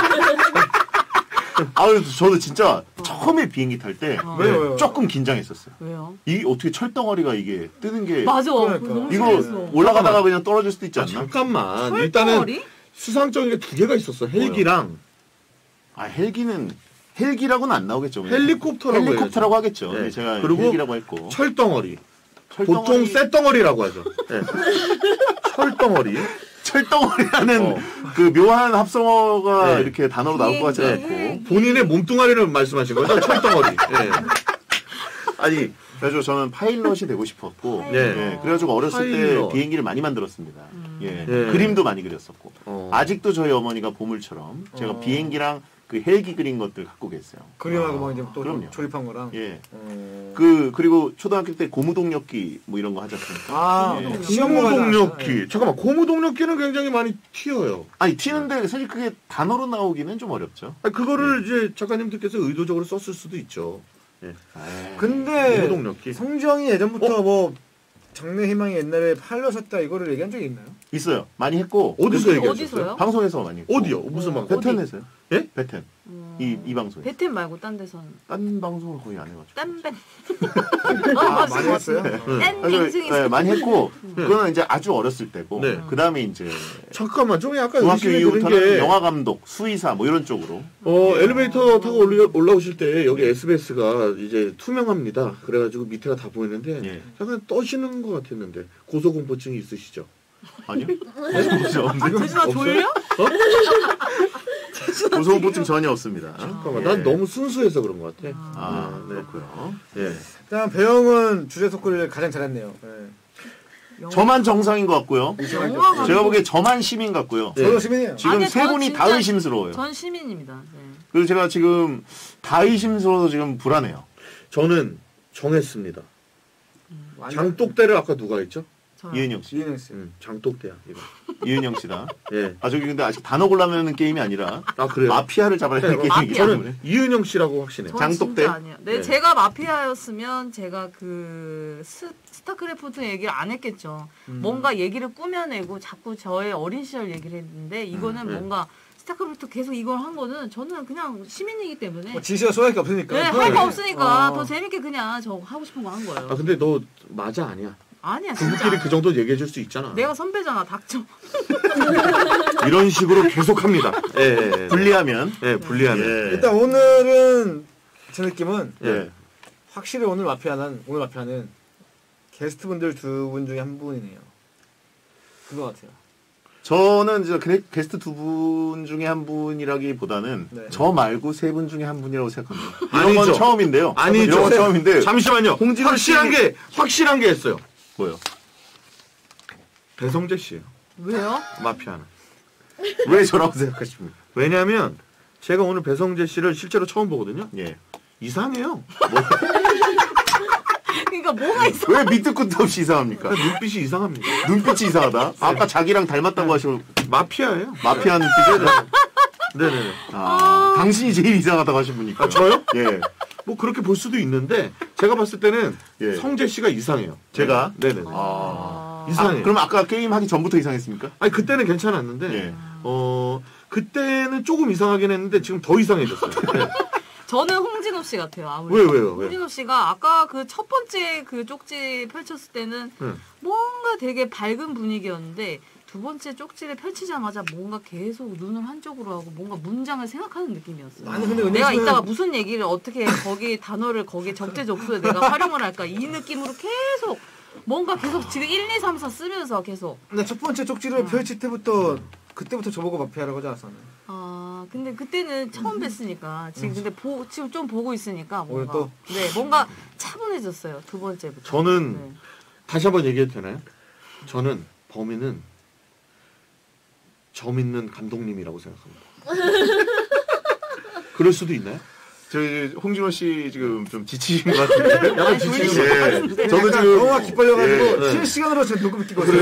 아유 저도 진짜 처음에 비행기 탈 때 어. 왜요, 왜요? 조금 긴장했었어요. 왜요? 이 어떻게 철덩어리가 이게 뜨는 게 맞아. 그러니까. 그거 너무 이거 신기했어. 올라가다가 그냥 떨어질 수도 있지 아, 않나? 잠깐만. 일단은 철덩어리? 수상적인 게 두 개가 있었어. 헬기랑 아 헬기는 헬기라고는 안 나오겠죠. 그냥. 헬리콥터라고 헬리콥터라고 해야죠. 하겠죠. 네. 근데 제가 그리고 헬기라고 했고 철덩어리. 철덩어리, 보통 쇳덩어리라고 하죠. 예. 철덩어리. 철덩어리라는 어. 그 묘한 합성어가 네. 이렇게 단어로 나올 것 같지 비행기, 않고 헬기. 본인의 몸뚱아리를 말씀하신 거죠? 철덩어리. 예. 아니 그래가지고 저는 파일럿이 되고 싶었고 네. 예, 그래가지고 어렸을 파일럿. 때 비행기를 많이 만들었습니다. 예, 예. 그림도 많이 그렸었고 어. 아직도 저희 어머니가 보물처럼 제가 어. 비행기랑 그 헬기 그린 것들 갖고 계세요. 그림하고 뭐 이제 또 그럼요. 조립한 거랑. 예, 어... 그 그리고 초등학교 때 고무동력기 뭐 이런 거 하지 않습니까? 아, 예. 고무동력기. 잠깐만, 고무동력기는 굉장히 많이 튀어요. 아니 튀는데 사실 그게 단어로 나오기는 좀 어렵죠. 아니, 그거를 이제 작가님들께서 의도적으로 썼을 수도 있죠. 예. 에이, 근데 고무동력기. 성정이 예전부터 뭐 장래희망이 옛날에 팔렸었다 이거를 얘기한 적이 있나요? 있어요. 많이 했고 어디서 얘기하셨어요? 어디서요? 방송에서 많이 했고. 어디요? 무슨 어, 방송? 어디? 베텐에서요. 예? 베텐. 음. 이, 이 방송에. 베텐 말고 딴 데서는 딴 방송을 거의 안 해가지고. 딴벤. 아, 많이 했어요? 네. 딴 그래서, 빙승이 네, 많이 했고 그거는 이제 아주 어렸을 때고 네. 그 다음에 이제 잠깐만, 좀 약간 중학교 의심이 드는 이후부터는 게 영화 감독, 수의사 뭐 이런 쪽으로 어, 엘리베이터 타고 올라, 올라오실 때 여기 에스비에스가 이제 투명합니다. 그래가지고 밑에가 다 보이는데 예. 약간 떠시는 것 같았는데 고소공포증이 있으시죠? 아니요? 그렇죠. 대준아 졸려? 고소공포증 전혀 없습니다. 잠깐만, 예. 난 너무 순수해서 그런 것 같아. 아 네. 그렇고요. 예. 일단 배영은 주제 토크를 가장 잘했네요. 네. 저만 정상인 것 같고요. 영화가 제가 보기에 저만 시민 같고요. 네. 저도 시민이에요. 지금 아니, 세 전 분이 다 진짜- 의심스러워요. 전 시민입니다. 네. 그래서 제가 지금 다 의심스러워서 지금 불안해요. 저는 정했습니다. 완전- 장독대를 아까 누가 했죠? 저요. 이은영 씨. 이은영 씨. 음, 장독대야 이거. 이은영 씨다. 예. 아 저기 근데 아직 단어 골라내는 게임이 아니라 아 그래요? 마피아를 잡아야 되는 네, 게임이기 마피아. 때문에. 저는 이은영 씨라고 확신해요. 저는 장독대? 진짜 아니에요. 네, 네. 제가 마피아였으면 제가 그 스, 스타크래프트 얘기를 안 했겠죠. 음. 뭔가 얘기를 꾸며내고 자꾸 저의 어린 시절 얘기를 했는데 이거는 네. 뭔가 스타크래프트 계속 이걸 한 거는 저는 그냥 시민이기 때문에 뭐 지시가 쏘할 게 없으니까. 네, 그거는- 할 거 없으니까 어. 더 재밌게 그냥 저 하고 싶은 거 한 거예요. 아 근데 너 맞아 아니야? 아니야 진짜. 부부끼리 그 정도 얘기해 줄 수 있잖아. 내가 선배잖아 닥쳐. 이런 식으로 계속합니다. 예, 예, 예. 분리하면. 예, 분리하면. 예. 일단 오늘은 제 느낌은 예. 확실히 오늘 마피아는 오늘 마피아는 게스트분들 두 분 중에 한 분이네요. 그거 같아요. 저는 이제 게- 게스트 두 분 중에 한 분이라기보다는 네. 저 말고 세 분 중에 한 분이라고 생각합니다. 이런 아니죠. 건 처음인데요. 아니죠. 이런 건 처음인데 잠시만요. 홍진호 확실한 씨- 게 확실한 게 있어요. 뭐요? 배성재 씨예요. 왜요? 마피아는. 왜 저라고 생각하십니까? 왜냐하면 제가 오늘 배성재 씨를 실제로 처음 보거든요. 예. 이상해요. 그러니까 뭐가 있어? 왜 밑도 끝도 없이 이상합니까? 눈빛이 이상합니다. 눈빛이 이상하다. 아까 자기랑 닮았다고 하시고 마피아예요. 마피아 눈빛이. 네네. 아, 당신이 제일 이상하다고 하신 분이니까. 아, 저요? 예. 뭐 그렇게 볼 수도 있는데 제가 봤을 때는 예. 성재 씨가 이상해요. 제가? 네네. 아. 이상해요. 아, 그럼 아까 게임 하기 전부터 이상했습니까? 아니 그때는 괜찮았는데 예. 어 그때는 조금 이상하긴 했는데 지금 더 이상해졌어요. 네. 저는 홍진호 씨 같아요. 아무래도. 왜요 왜요 왜? 홍진호 씨가 아까 그 첫 번째 그 쪽지 펼쳤을 때는 네. 뭔가 되게 밝은 분위기였는데 두 번째 쪽지를 펼치자마자 뭔가 계속 눈을 한쪽으로 하고 뭔가 문장을 생각하는 느낌이었어요. 아니 근데 내가 은영 씨는- 이따가 무슨 얘기를 어떻게 거기 단어를 거기에 적재적소에 내가 활용을 할까 이 느낌으로 계속 뭔가 계속 지금 일, 이, 삼, 사 쓰면서 계속 근데 첫 번째 쪽지를 펼칠 때부터 그때부터 저보고 마피아라고 하지 않았었나요? 아 근데 그때는 처음 뵀으니까 지금 근데 보, 지금 좀 보고 있으니까 오늘 뭔가 또? 네 뭔가 차분해졌어요 두 번째부터. 저는 네. 다시 한번 얘기해도 되나요? 저는 범인은 점 있는 감독님이라고 생각합니다. 그럴 수도 있나요? 저희 홍진호 씨 지금 좀 지치신 것 같은데. 약간 지치신 것 같은데. 저도 약간 지금 너무 기빨려가지고 예. 네. 실시간으로 지금 눈곱을 끼고 있어요.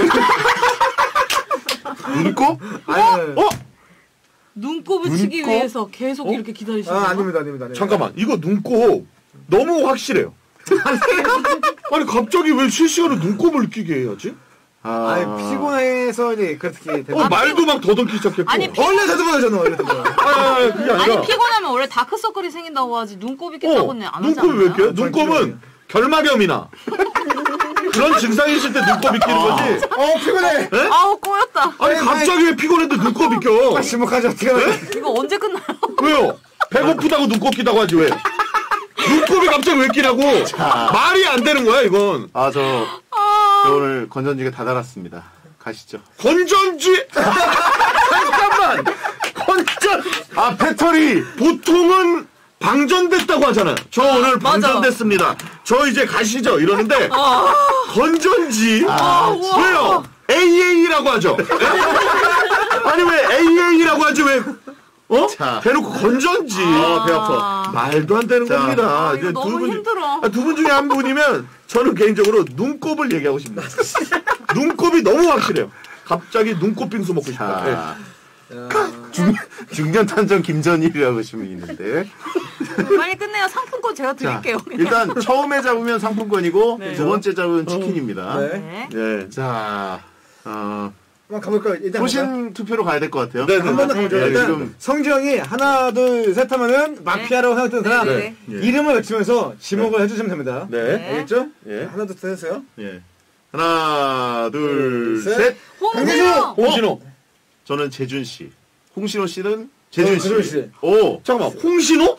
눈곱? 아니, 아니, 어? 눈곱을 치기 눈곱? 위해서 계속 어? 이렇게 기다리시는 아 거예요? 아닙니다, 아닙니다, 아닙니다. 잠깐만 이거 눈곱 너무 확실해요. 아니 갑자기 왜 실시간으로 눈곱을 끼게 해야지? 아, 아니 피곤해서 이제 그렇게 되는. 어 말도 막 더듬기 시작했고. 아니, 피- 원래 다듬어요 저는 원래 다듬어요. 아니, 아니, 그게 아니라. 아니 피곤하면 원래 다크서클이 생긴다고 하지 눈곱이 어, 낀다고는 안 하지 눈곱이 왜 않나요? 껴요? 눈곱은 결막염이나 그런 증상이 있을 때 눈곱이 끼는 거지. 어 피곤해. 아우 꼬였다. 아니 갑자기 왜 피곤한데 눈곱이 껴? 빨리 지목하자 어떻게 하나. 이거 언제 끝나요? 왜요? 배고프다고 눈곱 끼다고 하지 왜? 눈곱이 갑자기 왜 끼라고? 말이 안 되는 거야 이건. 아, 저, 저 오늘 건전지가 다 달았습니다. 가시죠. 건전지 잠깐만 건전 아, 배터리! 보통은 방전됐다고 하잖아요. 저 오늘 맞아. 방전됐습니다. 저 이제 가시죠 이러는데 건전지 아, 우와. 왜요? 에이에이라고 하죠. 아니 왜 에이에이라고 하지 왜? 어? 자. 대놓고 건전지. 아, 배 아파. 말도 안 되는 자. 겁니다. 아, 이거 이제 너무 분- 힘들어. 아, 두 분 중에 한 분이면 저는 개인적으로 눈곱을 얘기하고 싶습니다. 눈곱이 너무 확실해요. 갑자기 눈곱 빙수 먹고 싶다. 네. 자, 중, 중년탄전 김전일이라고 하시면 있는데. 빨리 끝내요. 상품권 제가 자, 드릴게요. 그냥. 일단 처음에 잡으면 상품권이고, 네. 두 번째 잡으면 치킨입니다. 네. 네. 네. 자, 어, 한번 가볼까요? 일단 소신 투표로 가야 될 것 같아요. 네, 네. 한번 더 가보죠. 네, 일단 지금- 성지영이 하나 둘 셋 하면은 마피아라고 생각되는 사람 네, 네, 네. 이름을 외치면서 지목을 해주시면 됩니다. 네. 네. 알겠죠? 예. 하나 둘 셋 해주세요. 예. 하나, 둘, 셋. 셋. 홍진호. 홍신호. 저는 재준 씨. 홍신호 씨는 재준 어, 씨. 재준 씨. 오. 잠깐만, 홍신호?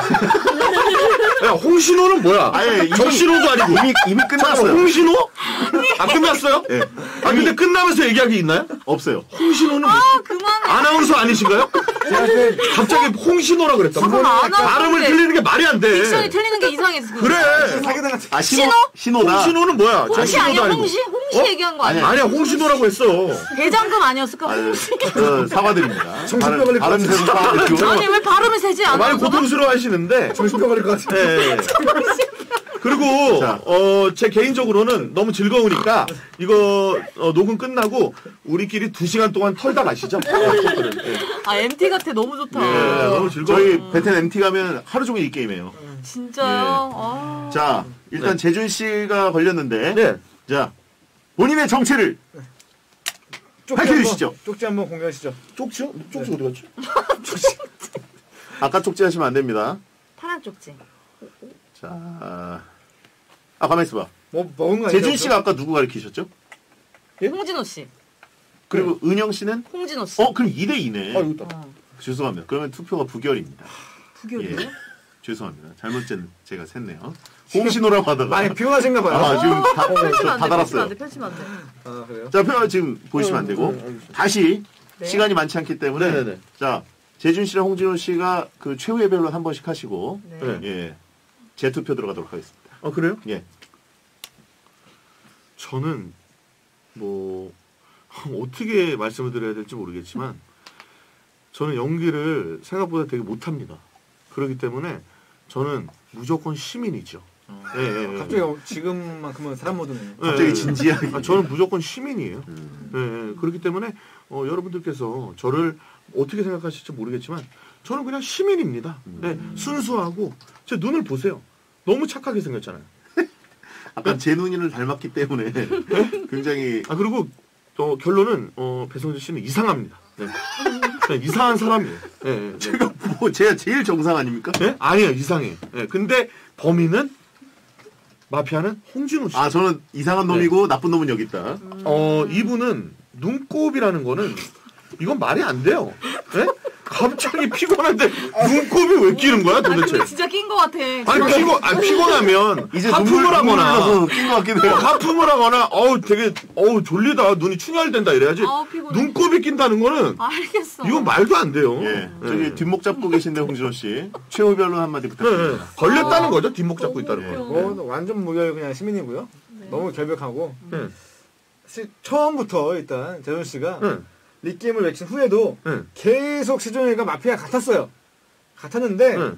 야, 홍신호는 뭐야? 아예 이미- 정신호도 아니고. 이미, 이미 잠깐만, 끝났어요. 홍신호? 아, 끝났어요? 예. 아, 근데 끝나면서 얘기한 게 있나요? 없어요. 홍신호는 뭐- 아 그만해. 아나운서 아니신가요? 제가 그 갑자기 홍신호라 그랬다. 잠깐만, 아나운서 발음을 근데 틀리는 게 말이 안 돼. 딕션이 틀리는 게 이상해서 그거. 그래. 사기당 같은 아, 신호? 신호? 신호다. 홍신호는 뭐야? 홍시 정신호도 아니야? 아니고. 홍시? 홍시 어? 얘기한 거 아니야? 아니야, 홍신호라고 했어. 대장금 아니었을까? 아유, 홍시. 저 사과드립니다. 정신병 걸릴 것 발음 같은데. 세고 사과드리고. 아니 왜 발음을 세지 않아? 많이 고통스러워 하시는데. 정신병 걸릴 것 같은데. 예. 그리고 자. 어, 제 개인적으로는 너무 즐거우니까 이거 어, 녹음 끝나고 우리끼리 두 시간 동안 털다 가시죠. 예. 아 엠티 같아 너무 좋다. 예, 너무 즐거워. 저희 베텐 엠티 가면 하루 종일 이 게임해요. 진짜요? 아. 자, 일단 네. 재준 씨가 걸렸는데, 네. 자 본인의 정체를 쪽지 밝혀주시죠. 한번, 쪽지 한번 공개하시죠. 쪽지요? 쪽지 어디 갔지? 아까 쪽지 하시면 안 됩니다. 파란 쪽지. 자, 아 가만 있어봐. 뭐 먹은 거 아니죠? 재준 씨가 아까 누구 가르치셨죠? 홍진호 씨. 그리고 은영 씨는 홍진호 씨. 어 그럼 이 대 이네. 아, 여기 있다. 어. 죄송합니다. 그러면 투표가 부결입니다. 부결이요? 예. 죄송합니다. 잘못된 제가 샜네요. 홍신호라고 하다가 많이 피곤하신가 봐요. 아 지금 다, 펼치면 다 안 돼. 펼치면 달았어요. 안 돼. 펼치면 안 돼. 아 그래요? 자, 표 지금 보시면 안 되고 다시 네. 시간이 많지 않기 때문에 네네네. 자 재준 씨랑 홍진호 씨가 그 최후의 변론 한 번씩 하시고 네. 네. 예 재투표 들어가도록 하겠습니다. 아 그래요? 예. 저는 뭐 어떻게 말씀을 드려야 될지 모르겠지만 저는 연기를 생각보다 되게 못합니다. 그렇기 때문에 저는 무조건 시민이죠. 예, 예, 예. 갑자기 지금만큼은 사람 모드네요. 갑자기 예, 예. 진지하게. 아, 저는 무조건 시민이에요. 음. 예, 예. 그렇기 때문에 어, 여러분들께서 저를 어떻게 생각하실지 모르겠지만 저는 그냥 시민입니다. 예, 순수하고 제 눈을 보세요. 너무 착하게 생겼잖아요. 아까 제 눈이를 닮았기 때문에 굉장히 아 그리고 어, 결론은 어, 배성재 씨는 이상합니다. 네. 그냥 이상한 사람이에요. 예, 예, 네. 제가 뭐 제가 제일 정상 아닙니까? 네? 아니에요, 이상해. 예, 근데 범인은 마피아는 홍진호 씨. 아 저는 이상한 놈이고 나쁜 놈은 여기 있다. 어, 이분은 눈곱이라는 거는 이건 말이 안 돼요. 예? 갑자기 피곤한데 눈곱이 왜 끼는 거야 아니 도대체? 근데 진짜 낀 거 같아. 아니 피곤, 아니 피곤하면 이제 하품을 눈물 하거나 흘러서 낀것 같기도 해요. 하품을 하거나 어우 되게 어우 졸리다 눈이 충혈된다 이래야지. 아우, 피곤해. 눈곱이 낀다는 거는 알겠어. 이건 말도 안 돼요. 예, 저기 예. 뒷목 잡고 계신데 홍진호 씨 최후 변론 한마디 네, 네. 부탁드립니다. 걸렸다는 거죠 뒷목 잡고 있다는 예. 거. 뭐 완전 무결 그냥 시민이고요. 네. 너무 결백하고 네. 사실 처음부터 일단 재준 씨가 네. 리게임을 외친 후에도 네. 계속 시종일관 마피아 같았어요. 같았는데 네.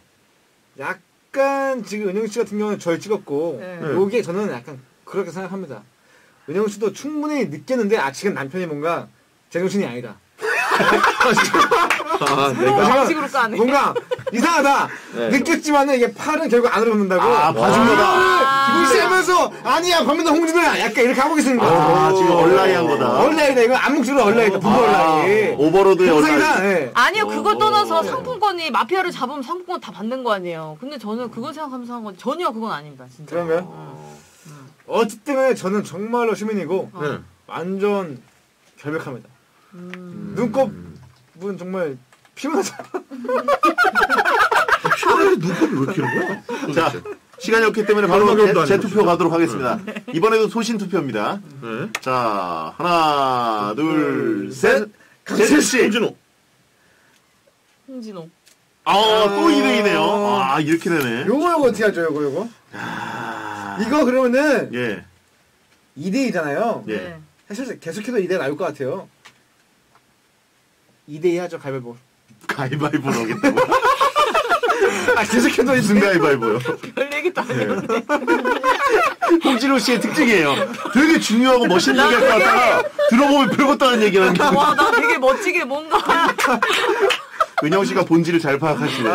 약간 지금 은영 씨 같은 경우는 절 찍었고 네. 네. 요게 저는 약간 그렇게 생각합니다. 은영 씨도 충분히 느꼈는데 아 지금 남편이 뭔가 제정신이 아니다. 아, 그런 내가 방식으로 까네. 뭔가 이상하다. 네. 느꼈지만은 이게 팔은 결국 안으로 붙는다고. 아, 봐준 거다. 아. 무시하면서 아니야 범인은 홍진호야. 약간 이렇게 하고 계시는 거야. 아, 지금 얼라이 한 거다. 얼라이다. 이거 암묵주로 얼라이다. 부부 아, 얼라이. 오버로드의 평생이다. 얼라이. 예. 아니요 그걸 어. 떠나서 상품권이 마피아를 잡으면 상품권 다 받는 거 아니에요. 근데 저는 그걸 생각하면서 한 건 전혀 그건 아닙니다. 진짜. 그러면 어. 어쨌든 간에 저는 정말로 시민이고 네. 완전 결백합니다. 음. 눈곱은 정말 피곤하잖아. 피곤해 눈곱이 왜 끼는 거야? 자, 시간이 없기 때문에 바로 마지막에 재, 없도 재투표 가도록 하겠습니다. 이번에도 소신 투표입니다. 네. 자, 하나, 둘, 셋. 재준 씨. 홍진호. 홍진호. 아, 또 이 대이네요. 아, 이렇게 되네. 요거 요거 어떻게 하죠? 요거 요거. 아, 이거 그러면은 예. 이 대이잖아요. 예. 네. 사실 계속해서 이 대가 나올 것 같아요. 이 대이 하죠. 가위바위보. 가위바위보로 하겠다고. 아 계속해서 이 무슨 가위바위보요? 별 얘기도 안 했는데. 홍진호 씨의 특징이에요. 되게 중요하고 멋있는 얘기 할 것 같다가 들어보면 별것도 아닌 얘기 하는 게. 와, 나 되게 멋지게 뭔가. 은영 씨가 본질을 잘 파악하시네.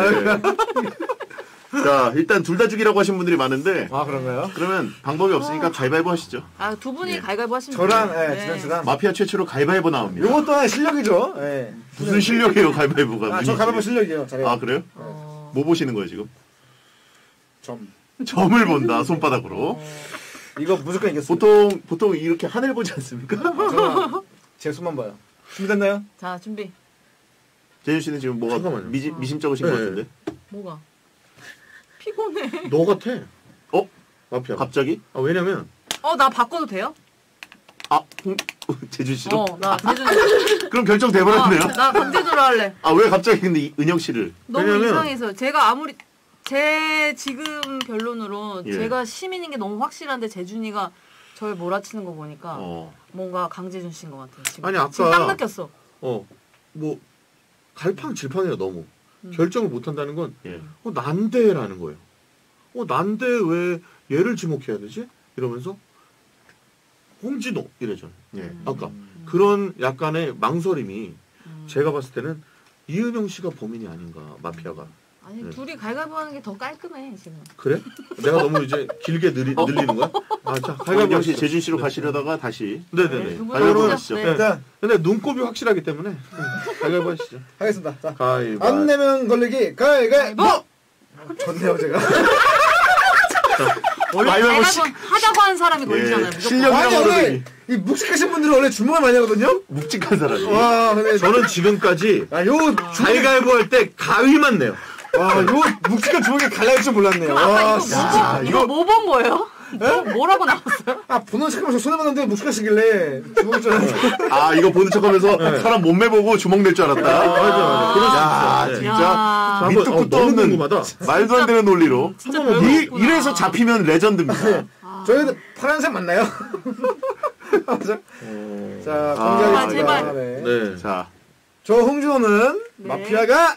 자, 일단 둘 다 죽이라고 하신 분들이 많은데 아 그런가요? 그러면 방법이 없으니까 가위바위보 하시죠. 아, 두 분이 예. 가위바위보 하시면 저랑 돼요. 예, 지난 씨랑 마피아 최초로 가위바위보 나옵니다. 요거 또한 실력이죠. 예. 무슨 실력이에요, 가위바위보가? 아, 저 가위바위보 실력이에요. 잘해요. 아, 그래요? 어. 뭐 보시는 거예요, 지금? 점. 점을 본다, 손바닥으로. 이거 무조건 이겼습니다. 보통, 보통 이렇게 하늘 보지 않습니까? 저는 제 손만 봐요. 준비됐나요? 자, 준비. 재준 씨는 지금 뭐가 잠깐만요. 미지, 미심쩍으신 네. 것 같은데? 뭐가? 피곤해. 너 같아. 어? 마피아. 갑자기? 아 왜냐면 어, 나 바꿔도 돼요? 아, 홍, 재준 씨로? 어, 나 강제적으로. 그럼 결정돼버렸네요. 아, 나 강제적으로 할래. 아, 왜 갑자기 근데 이- 은영 씨를? 너무 왜냐면- 이상해서. 제가 아무리, 제 지금 결론으로 예. 제가 시민인 게 너무 확실한데 재준이가 저를 몰아치는 거 보니까 어. 뭔가 강재준 씨인 것 같아요. 지금. 아니, 아까- 지금 딱 느꼈어. 어 뭐 갈팡질팡해요 너무. 음. 결정을 못 한다는 건 예. 어, 난데라는 거예요. 어 난데 왜 얘를 지목해야 되지? 이러면서 홍진호 이래죠. 예. 아까 그런 약간의 망설임이 제가 봤을 때는 이은영 씨가 범인이 아닌가 마피아가. 아니 네. 둘이 갈갈보 하는 게 더 깔끔해 지금. 그래? 내가 너무 이제 길게 느리, 늘리는 거야? 아, 자, 가위바위보 역시 하시죠. 재준 씨로 가시려다가 다시 네네네. 두 분 가위바위보 하시죠. 하시죠. 네. 일단 근데 눈곱이 확실하기 때문에 네, 가위바위보 하시죠. 하겠습니다. 자, 가위바위보. 안 내면 걸리기 가위가위보. 졌네요 제가. 원래 가위바위보 갈갈보 하자고 하는 사람이 걸리잖아요. 무조건. 실력이랑 아니 모르더니 원래 이 묵직하신 분들은 원래 주먹을 많이 하거든요. 묵직한 사람이. 와 근데 저는 지금까지 아요 가위바위보 할 때 가위만 내요. 와요 묵직한 주먹이 갈라질 줄 몰랐네요. 아까 와 이거 진짜. 뭐, 이거 뭐 본 거예요? 뭐, 뭐라고 나왔어요? 아 보는 척하면서 손에 봤는데 묵직하시길래 주먹일 줄 알았는데. 아 이거 보는 척하면서 사람 몸매 보고 주먹 낼 줄 알았다. 맞아, 맞아. 그럴 수 야 있어요. 네. 진짜 야, 한번, 밑도 어, 끝도 너무 없는 궁금하다. 말도 안 되는 논리로 진짜 한번 별거 이, 없구나. 이래서 잡히면 레전드입니다. 저희는 파란색 맞나요? 맞아. 자 공개하겠습니다. 제발. 네. 네. 자 저 홍준호는 네. 마피아가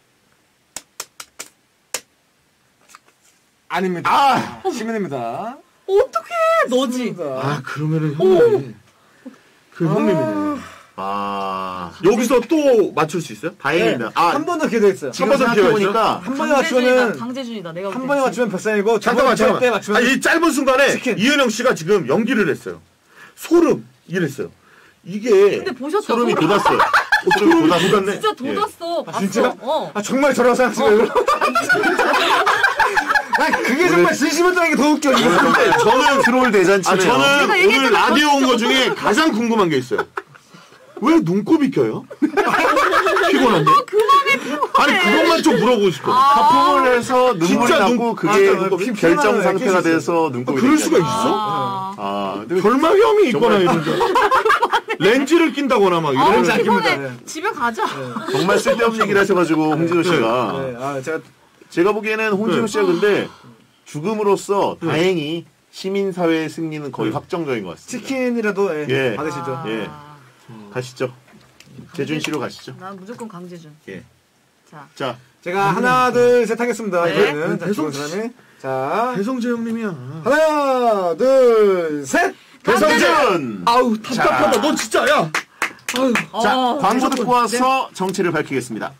아닙니다. 아 시민입니다. 어떡해 너지? 아, 그러면은 형님이. 그 형님이네. 아, 여기서 또 맞출 수 있어요? 다행입니다. 아, 한 번 더 기회가 있어요. 지금 한번더 기회가 생각해보니까 한 번에 강제준이다 맞추면은 강제준이다 내가 한 번에 맞추면 뱃살이고 두 잠깐만, 번째 때 잠깐만. 맞추면 아, 이 짧은 순간에 치킨. 이은영 씨가 지금 연기를 했어요. 소름! 이랬어요. 이게. 근데 보셨죠? 소름이 돋았어요. 소름이 돋았어요. 돋았네. 진짜 돋았어. 봤어. 진짜? 어. 아 정말 저라고 생각하시고요. 아 그게 정말 진심이었다는 게 더 웃겨. 지금. 근데 저는 트롤 아, 대잔치네요. 저는 내가 오늘 얘기했잖아. 라디오 온 거 중에 가장 궁금한 게 있어요. 왜 눈곱이 껴요? 피곤한데? 그 마음이 피곤해. 아니, 그것만 좀 물어보고 싶어. 하품을 해서 눈물이 진짜 나고 눈- 그게 아, 눈곱이 결정 피곤하네. 상태가 낄수 돼서 아, 눈곱이 그럴 수가 생겨요. 있어? 아, 아, 근데 결막염이 있거나 정말- 이런 거. 렌즈를 낀다거나 막 아우 이런 렌즈 안 거. 낍니다. 피곤해. 네. 집에 가자. 정말 쓸데없는 얘기를 하셔가지고 홍진호 씨가 네, 아 제가 제가 보기에는 홍진호 네. 씨가 근데 죽음으로써 네. 다행히 시민사회의 승리는 거의 네. 확정적인 것 같습니다. 치킨이라도 예, 예. 받으시죠. 아, 예. 가시죠. 재준 씨로 가시죠. 난 무조건 강제준. 예. 자, 자, 제가 하나 둘 셋 하겠습니다. 네. 이번에는 자, 배송- 죽은 사람이 자 배성재 형님이야. 하나 둘 셋. 배성준! 아우, 답답하다. 너 진짜, 야. 아유. 자, 어, 광고 듣고 와서 정체를 밝히겠습니다.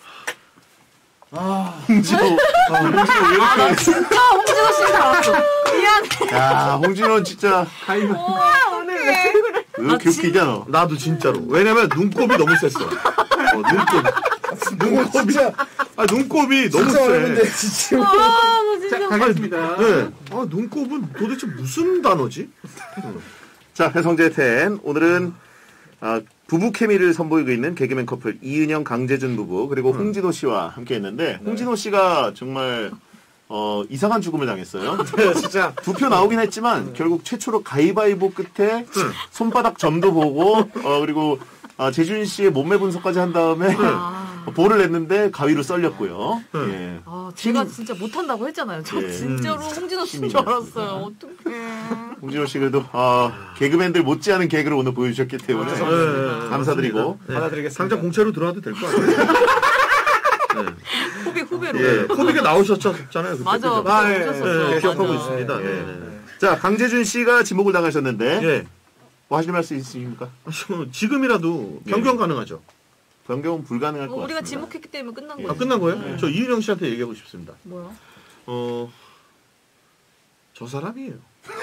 홍진호. 아, 홍진호 왜 아, 나 이렇게. 진짜 홍진호 씨인 줄 알았어. 미안해. 야, 홍진호 진짜 와, 오늘 왜 그래? 왜 이렇게 웃기잖아. 나도 진짜로. 왜냐면 눈곱이 너무 셌어. 어, 눈곱. 눈곱이. 진짜 아, 눈곱이 너무 진짜 어려운데 세. 진짜. 아, 나 진짜. 가겠습니다. 네. 아, 눈곱은 도대체 무슨 단어지? 자, 배성재 텐. 오늘은 아, 부부 케미를 선보이고 있는 개그맨 커플 이은영, 강재준 부부 그리고 홍진호 씨와 함께 했는데 홍진호 씨가 정말 어, 이상한 죽음을 당했어요. 진짜 두 표 나오긴 했지만 결국 최초로 가위바위보 끝에 손바닥 점도 보고 어, 그리고 아, 재준 씨의 몸매 분석까지 한 다음에 아. 볼을 냈는데 가위로 썰렸고요. 예. 아, 제가 진짜 못한다고 했잖아요. 저 예. 진짜로 홍진호 씨인 줄 알았어요. 어떡해. 홍진호 씨 그래도 아, 개그맨들 못지않은 개그를 오늘 보여주셨기 때문에 네, 감사드리고 네. 받아드리겠습니다. 당장 공채로 들어와도 될 것 같아요. 후배, 후배로. 예. 코빅에 나오셨잖아요. 그때. 맞아. 그죠? 아, 예, 오셨었어. 예, 기억하고 맞아. 있습니다. 예. 네, 네. 자, 강재준 씨가 지목을 당하셨는데 예. 뭐 하실 말씀 있으십니까? 아, 지금이라도 예. 변경 가능하죠. 변경은 불가능할 것 어, 같습니다. 우리가 지목했기 때문에 끝난 예. 거예요. 아, 끝난 거예요? 저 이은영 씨한테 얘기하고 싶습니다. 뭐야? 어, 저 사람이에요.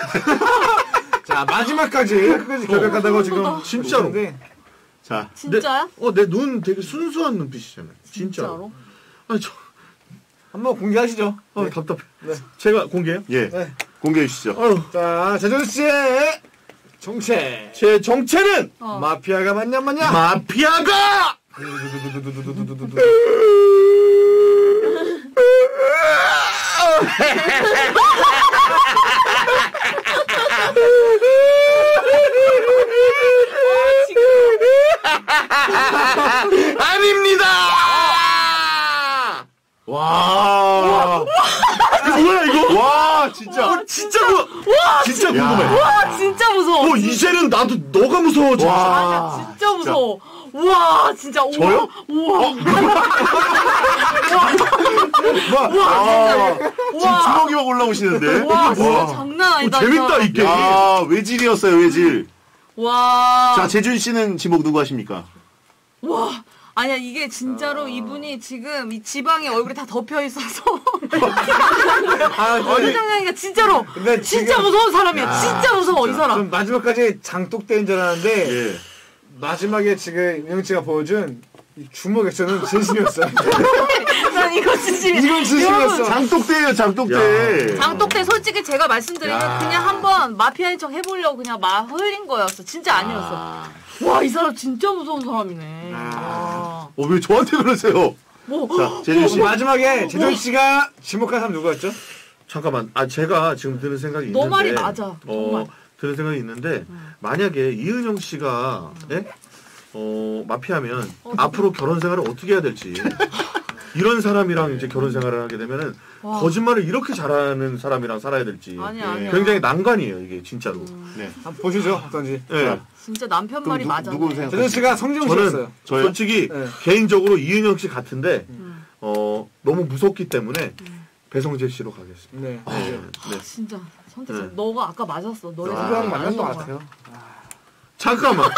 자 마지막까지 끝까지 결백하다고 지금 진짜로. 보시는데 자, 진짜야? 어, 내 눈 되게 순수한 눈빛이잖아요. 진짜로. 진짜로? 아니, 저, 한번 공개하시죠. 어, 네. 답답해. 네. 제가 공개해요? 예, 네. 공개해 주시죠. 아유, 자 재준 씨의 정체 제 정체는 어. 마피아가 맞냐 맞냐? 마피아가! 아닙니다! 와, 이거 뭐야, 이거? 와, 진짜. 어, 진짜, 그, 진짜 야. 궁금해. 와, 진짜 무서워. 어, 이제는 나도 너가 무서워, 진짜. 와, 진짜 무서워. 우와, 진짜. 우와. 저요? 우와. 뭐? 우와, 진짜. 지금 주먹이 막 올라오시는데. 와, 진짜 와. 장난 아니다. 어, 재밌다, 이거. 이 게임. 야, 외질이었어요, 외질. 와. 자, 재준 씨는 지목 누구 하십니까? 와. 아니야, 이게 진짜로 아. 이분이 지금 이 지방에 얼굴이 다 덮여 있어서. 아, 어느 장난이가 진짜로. 근데 진짜 지금- 무서운 사람이야. 야, 진짜 무서워, 이 사람. 좀 마지막까지 장독대인 줄 알았는데 예. 마지막에 지금 은영 씨가 보여준 이 주먹 액션은 진심이었어요. 난 이거 진심이야. 이건 진심이었어. 장독대예요, 장독대. 장독대 솔직히 제가 말씀드리면 야. 그냥 한번 마피아인 척 해보려고 그냥 막 흘린 거였어. 진짜 아니었어. 아. 와, 이 사람 진짜 무서운 사람이네. 아. 와. 어, 왜 저한테 그러세요? 뭐. 자, 재준 씨. 마지막에 재준 씨가 지목한 사람 누구였죠? 잠깐만. 아 제가 지금 드는 생각이 너 있는데. 말이 맞아, 정말. 어, 드는 생각이 있는데 만약에 이은영 씨가 예? 어, 마피아면 어, 앞으로 결혼 생활을 어떻게 해야 될지. 이런 사람이랑 이제 결혼 생활을 하게 되면은 와. 거짓말을 이렇게 잘하는 사람이랑 살아야 될지. 아니야, 아니야. 굉장히 난관이에요, 이게 진짜로. 네. 한번 보시죠, 어떤지. 예. 진짜 남편 말이 누, 맞아. 누구 생각? 재준 씨가 성지훈 씨였어요. 저요? 솔직히 네. 개인적으로 이은영 씨 같은데 음. 어, 너무 무섭기 때문에 배성재 씨로 가겠습니다. 네. 네. 네. 진짜 선택적. 네. 너가 아까 맞았어. 너의 아, 생각이 누구랑 만난 것 맞았던 같아요. 잠깐만.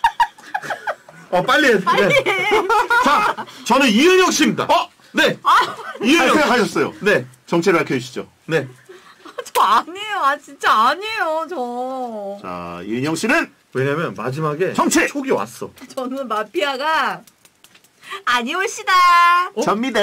어 빨리 해. 빨리 해. 자, 저는 이은영 씨입니다. 어, 네. 잘 이은영. 생각하셨어요. 네, 정체를 밝혀주시죠. 네. 저 아니에요. 아 진짜 아니에요. 저. 자, 이은영 씨는 왜냐면 마지막에 정체! 촉이 왔어. 저는 마피아가 아니올시다. 접니다.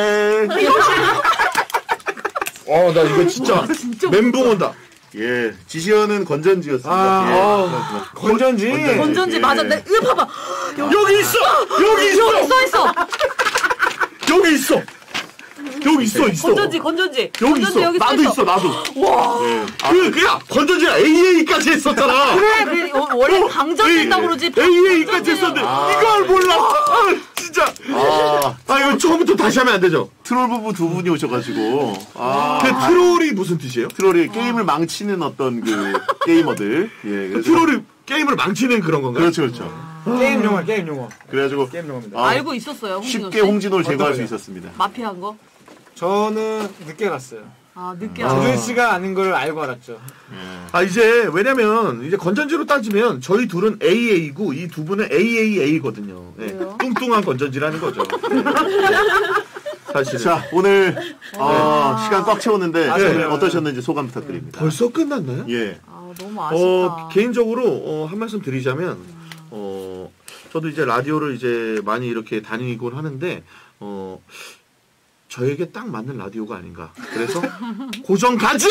어, 나 이거 진짜 진짜 멘붕 온다. 예, 지시어는 건전지였습니다. 아, 예. 어. 건전지. 건전지. 건전지 예. 맞아. 내 이거 봐봐. 여기 있어. 여기 있어. 여기 써 있어. 여기 있어. 여기 있어. 있어. 건전지 건전지. 여기 건전지 있어. 여기 써 나도 있어. 있어. 나도. 와. 예. 그 그야 건전지가 에이에이까지 했었잖아. 그래 그래 어, 원래 강전된다고 그러지. 에이에이까지 했었는데 아. 이걸 몰라. 아, 진짜. 아, 아 이거 처음부터 다시 하면 안 되죠. 트롤 부부 두 분이 오셔가지고. 아. 그 트롤이 무슨 뜻이에요? 트롤이 게임을 망치는 어떤 그 게이머들. 예, 그래서 트롤이 게임을 망치는 그런 건가요? 그렇죠, 그렇죠. 게임 용어, 게임 용어. 그래가지고 게임 용어입니다. 아, 알고 있었어요. 홍진호 쉽게 씨? 홍진호를 제거할 수 어떤 있었습니다. 마피아인 거. 저는 늦게 갔어요. 아 늦게 재준 알았어. 씨가 아닌 걸 알고 알았죠. 예. 아 이제 왜냐면 이제 건전지로 따지면 저희 둘은 에이에이고 이 두 분은 에이에이에이거든요. 네. 왜요? 뚱뚱한 건전지라는 거죠. 네. 사실은. 자, 오늘 어, 시간 꽉 채웠는데 아, 오늘 네. 어떠셨는지 소감 부탁드립니다. 벌써 끝났나요? 예. 아 너무 아쉽다. 어, 개인적으로 어, 한 말씀 드리자면 어, 저도 이제 라디오를 이제 많이 이렇게 다니곤 하는데 어, 저에게 딱 맞는 라디오가 아닌가. 그래서 고정 가자!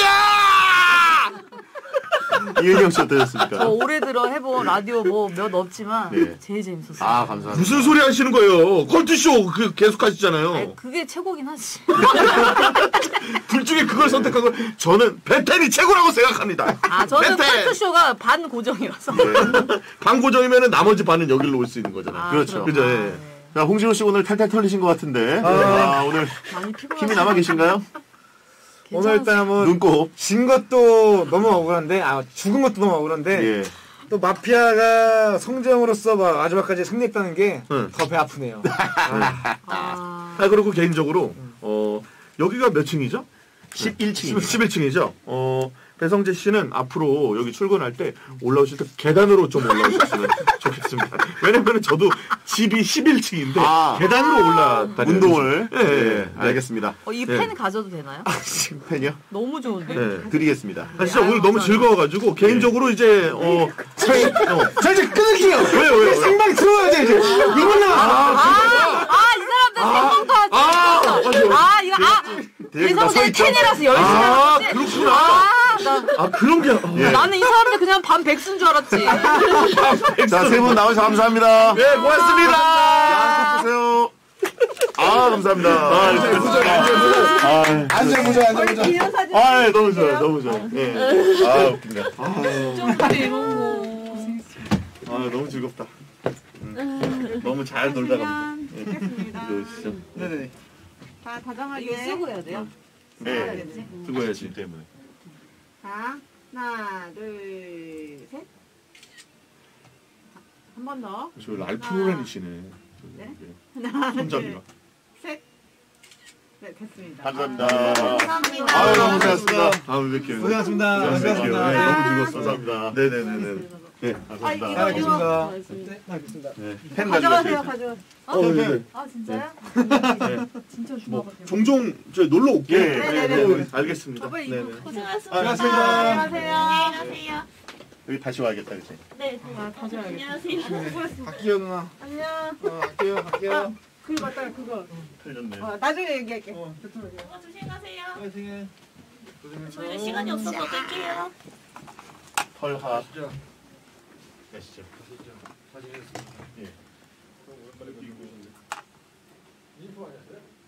이은영 씨 어떠셨습니까? 저 올해 들어 해본 라디오 뭐 몇 없지만 네. 제일 재밌었어요. 아, 감사합니다. 무슨 소리 하시는 거예요? 컬투쇼 그 계속 하시잖아요. 아니, 그게 최고긴 하지. 둘 중에 그걸 선택한 걸 저는 베텐이 최고라고 생각합니다. 아 저는 베텐! 컬투쇼가 반 고정이라서. 반 고정이면 나머지 반은 여기로 올 수 있는 거잖아요. 아, 그렇죠. 그죠, 그렇구나. 예. 네. 자, 홍진호 씨 오늘 탈탈 털리신 것 같은데. 아. 아, 오늘 많이 피곤. 힘이 남아 계신가요? 오늘 일단 뭐 눈곱. 진 것도 너무 억울한데, 아 죽은 것도 너무 억울한데 예. 또 마피아가 성재형으로서 막 마지막까지 승리했다는 게 더 응. 배 아프네요. 아, 아, 아, 그리고 개인적으로, 어, 여기가 몇 층이죠? 십일 층. 십일 층이죠? 어, 배성재 씨는 앞으로 여기 출근할 때 올라오실 때 계단으로 좀 올라오셨으면 좋겠습니다. 왜냐면 저도 집이 십일 층인데 아. 계단으로 올라다니는 운동을. 예, 예, 예, 예. 알겠습니다. 어, 이 네. 펜 가져도 되나요? 팬이요? 너무 좋은데. 네. 드리겠습니다. 아, 진짜 아유, 오늘 너무 감사합니다. 즐거워가지고 개인적으로 이제 어, 저희 어, 저 이제 끊을게요. 왜요, 왜요, 왜요? 생방 들어야죠 이제. 이번 나. 아, 아, 이 사람들 생방도 하지. 아, 맞아요. 아, 이거, 아, 대회가 서 대성재 있죠? 캔이라서 열심히 아, 하는 거지? 그렇구나. 아, 나, 아, 그런 게. 어. 예. 나는 이 사람들 그냥 반 백수인 줄 알았지. 자, 세 분 나와주셔서 감사합니다. 네, 고맙습니다. 야, 보세요. 아, 감사합니다. 아, 앉아 보자. 아, 앉아 보자. 앉아 보자. 아, 너무 좋아요, 너무 좋아요. 예. 아, 웃긴다. 좀 이런 거. 아, 너무 즐겁다. 음. 너무 잘 놀다 갑니다. 예. 좋겠습니다. 이러시죠. 네네. 자, 다정하게. 이거 쓰고 해야 돼요? 네. 수고해야지 때문에. 자, 하나, 둘, 셋. 한 번 더. 저 랄프 로렌이시네. 네? 손잡이가. 셋. 네, 됐습니다. 감사합니다. 감사합니다. 아유, 너무 고생하셨습니다. 다음 뵐게요. 고생하셨습니다. 다음에 뵐게요. 고생하셨습니다. 네, 너무 즐거웠습니다. 감사합니다. 네네네네. 네, 아, 감사합니다. 이거, 이거. 알겠습니다. 네, 알겠습니다. 네, 펜 가져가세요, 가져가세요. 가져가세요. 어, 네, 네. 아, 진짜요? 진짜 뭐 좋아가지고. 종종 저 놀러 올게. 예, 네, 네, 네, 알겠습니다. 저번에 네, 이거 네. 고생하셨습니다. 고생하셨습니다. 안녕하세요. 안녕하세요. 여기 다시 와야겠다, 그치? 네, 아, 가져야겠다. 안녕하세요. 갈게요, 누나. 안녕. 어, 갈게요, 갈게요. 그거 맞다, 그거. 틀렸네. 어, 나중에 얘기할게. 어, 어, 조심히 가세요. 고생해. 저희가 시간이 없어서 뺄게요. 털하. 가시죠. 예. 인포 아니었어요?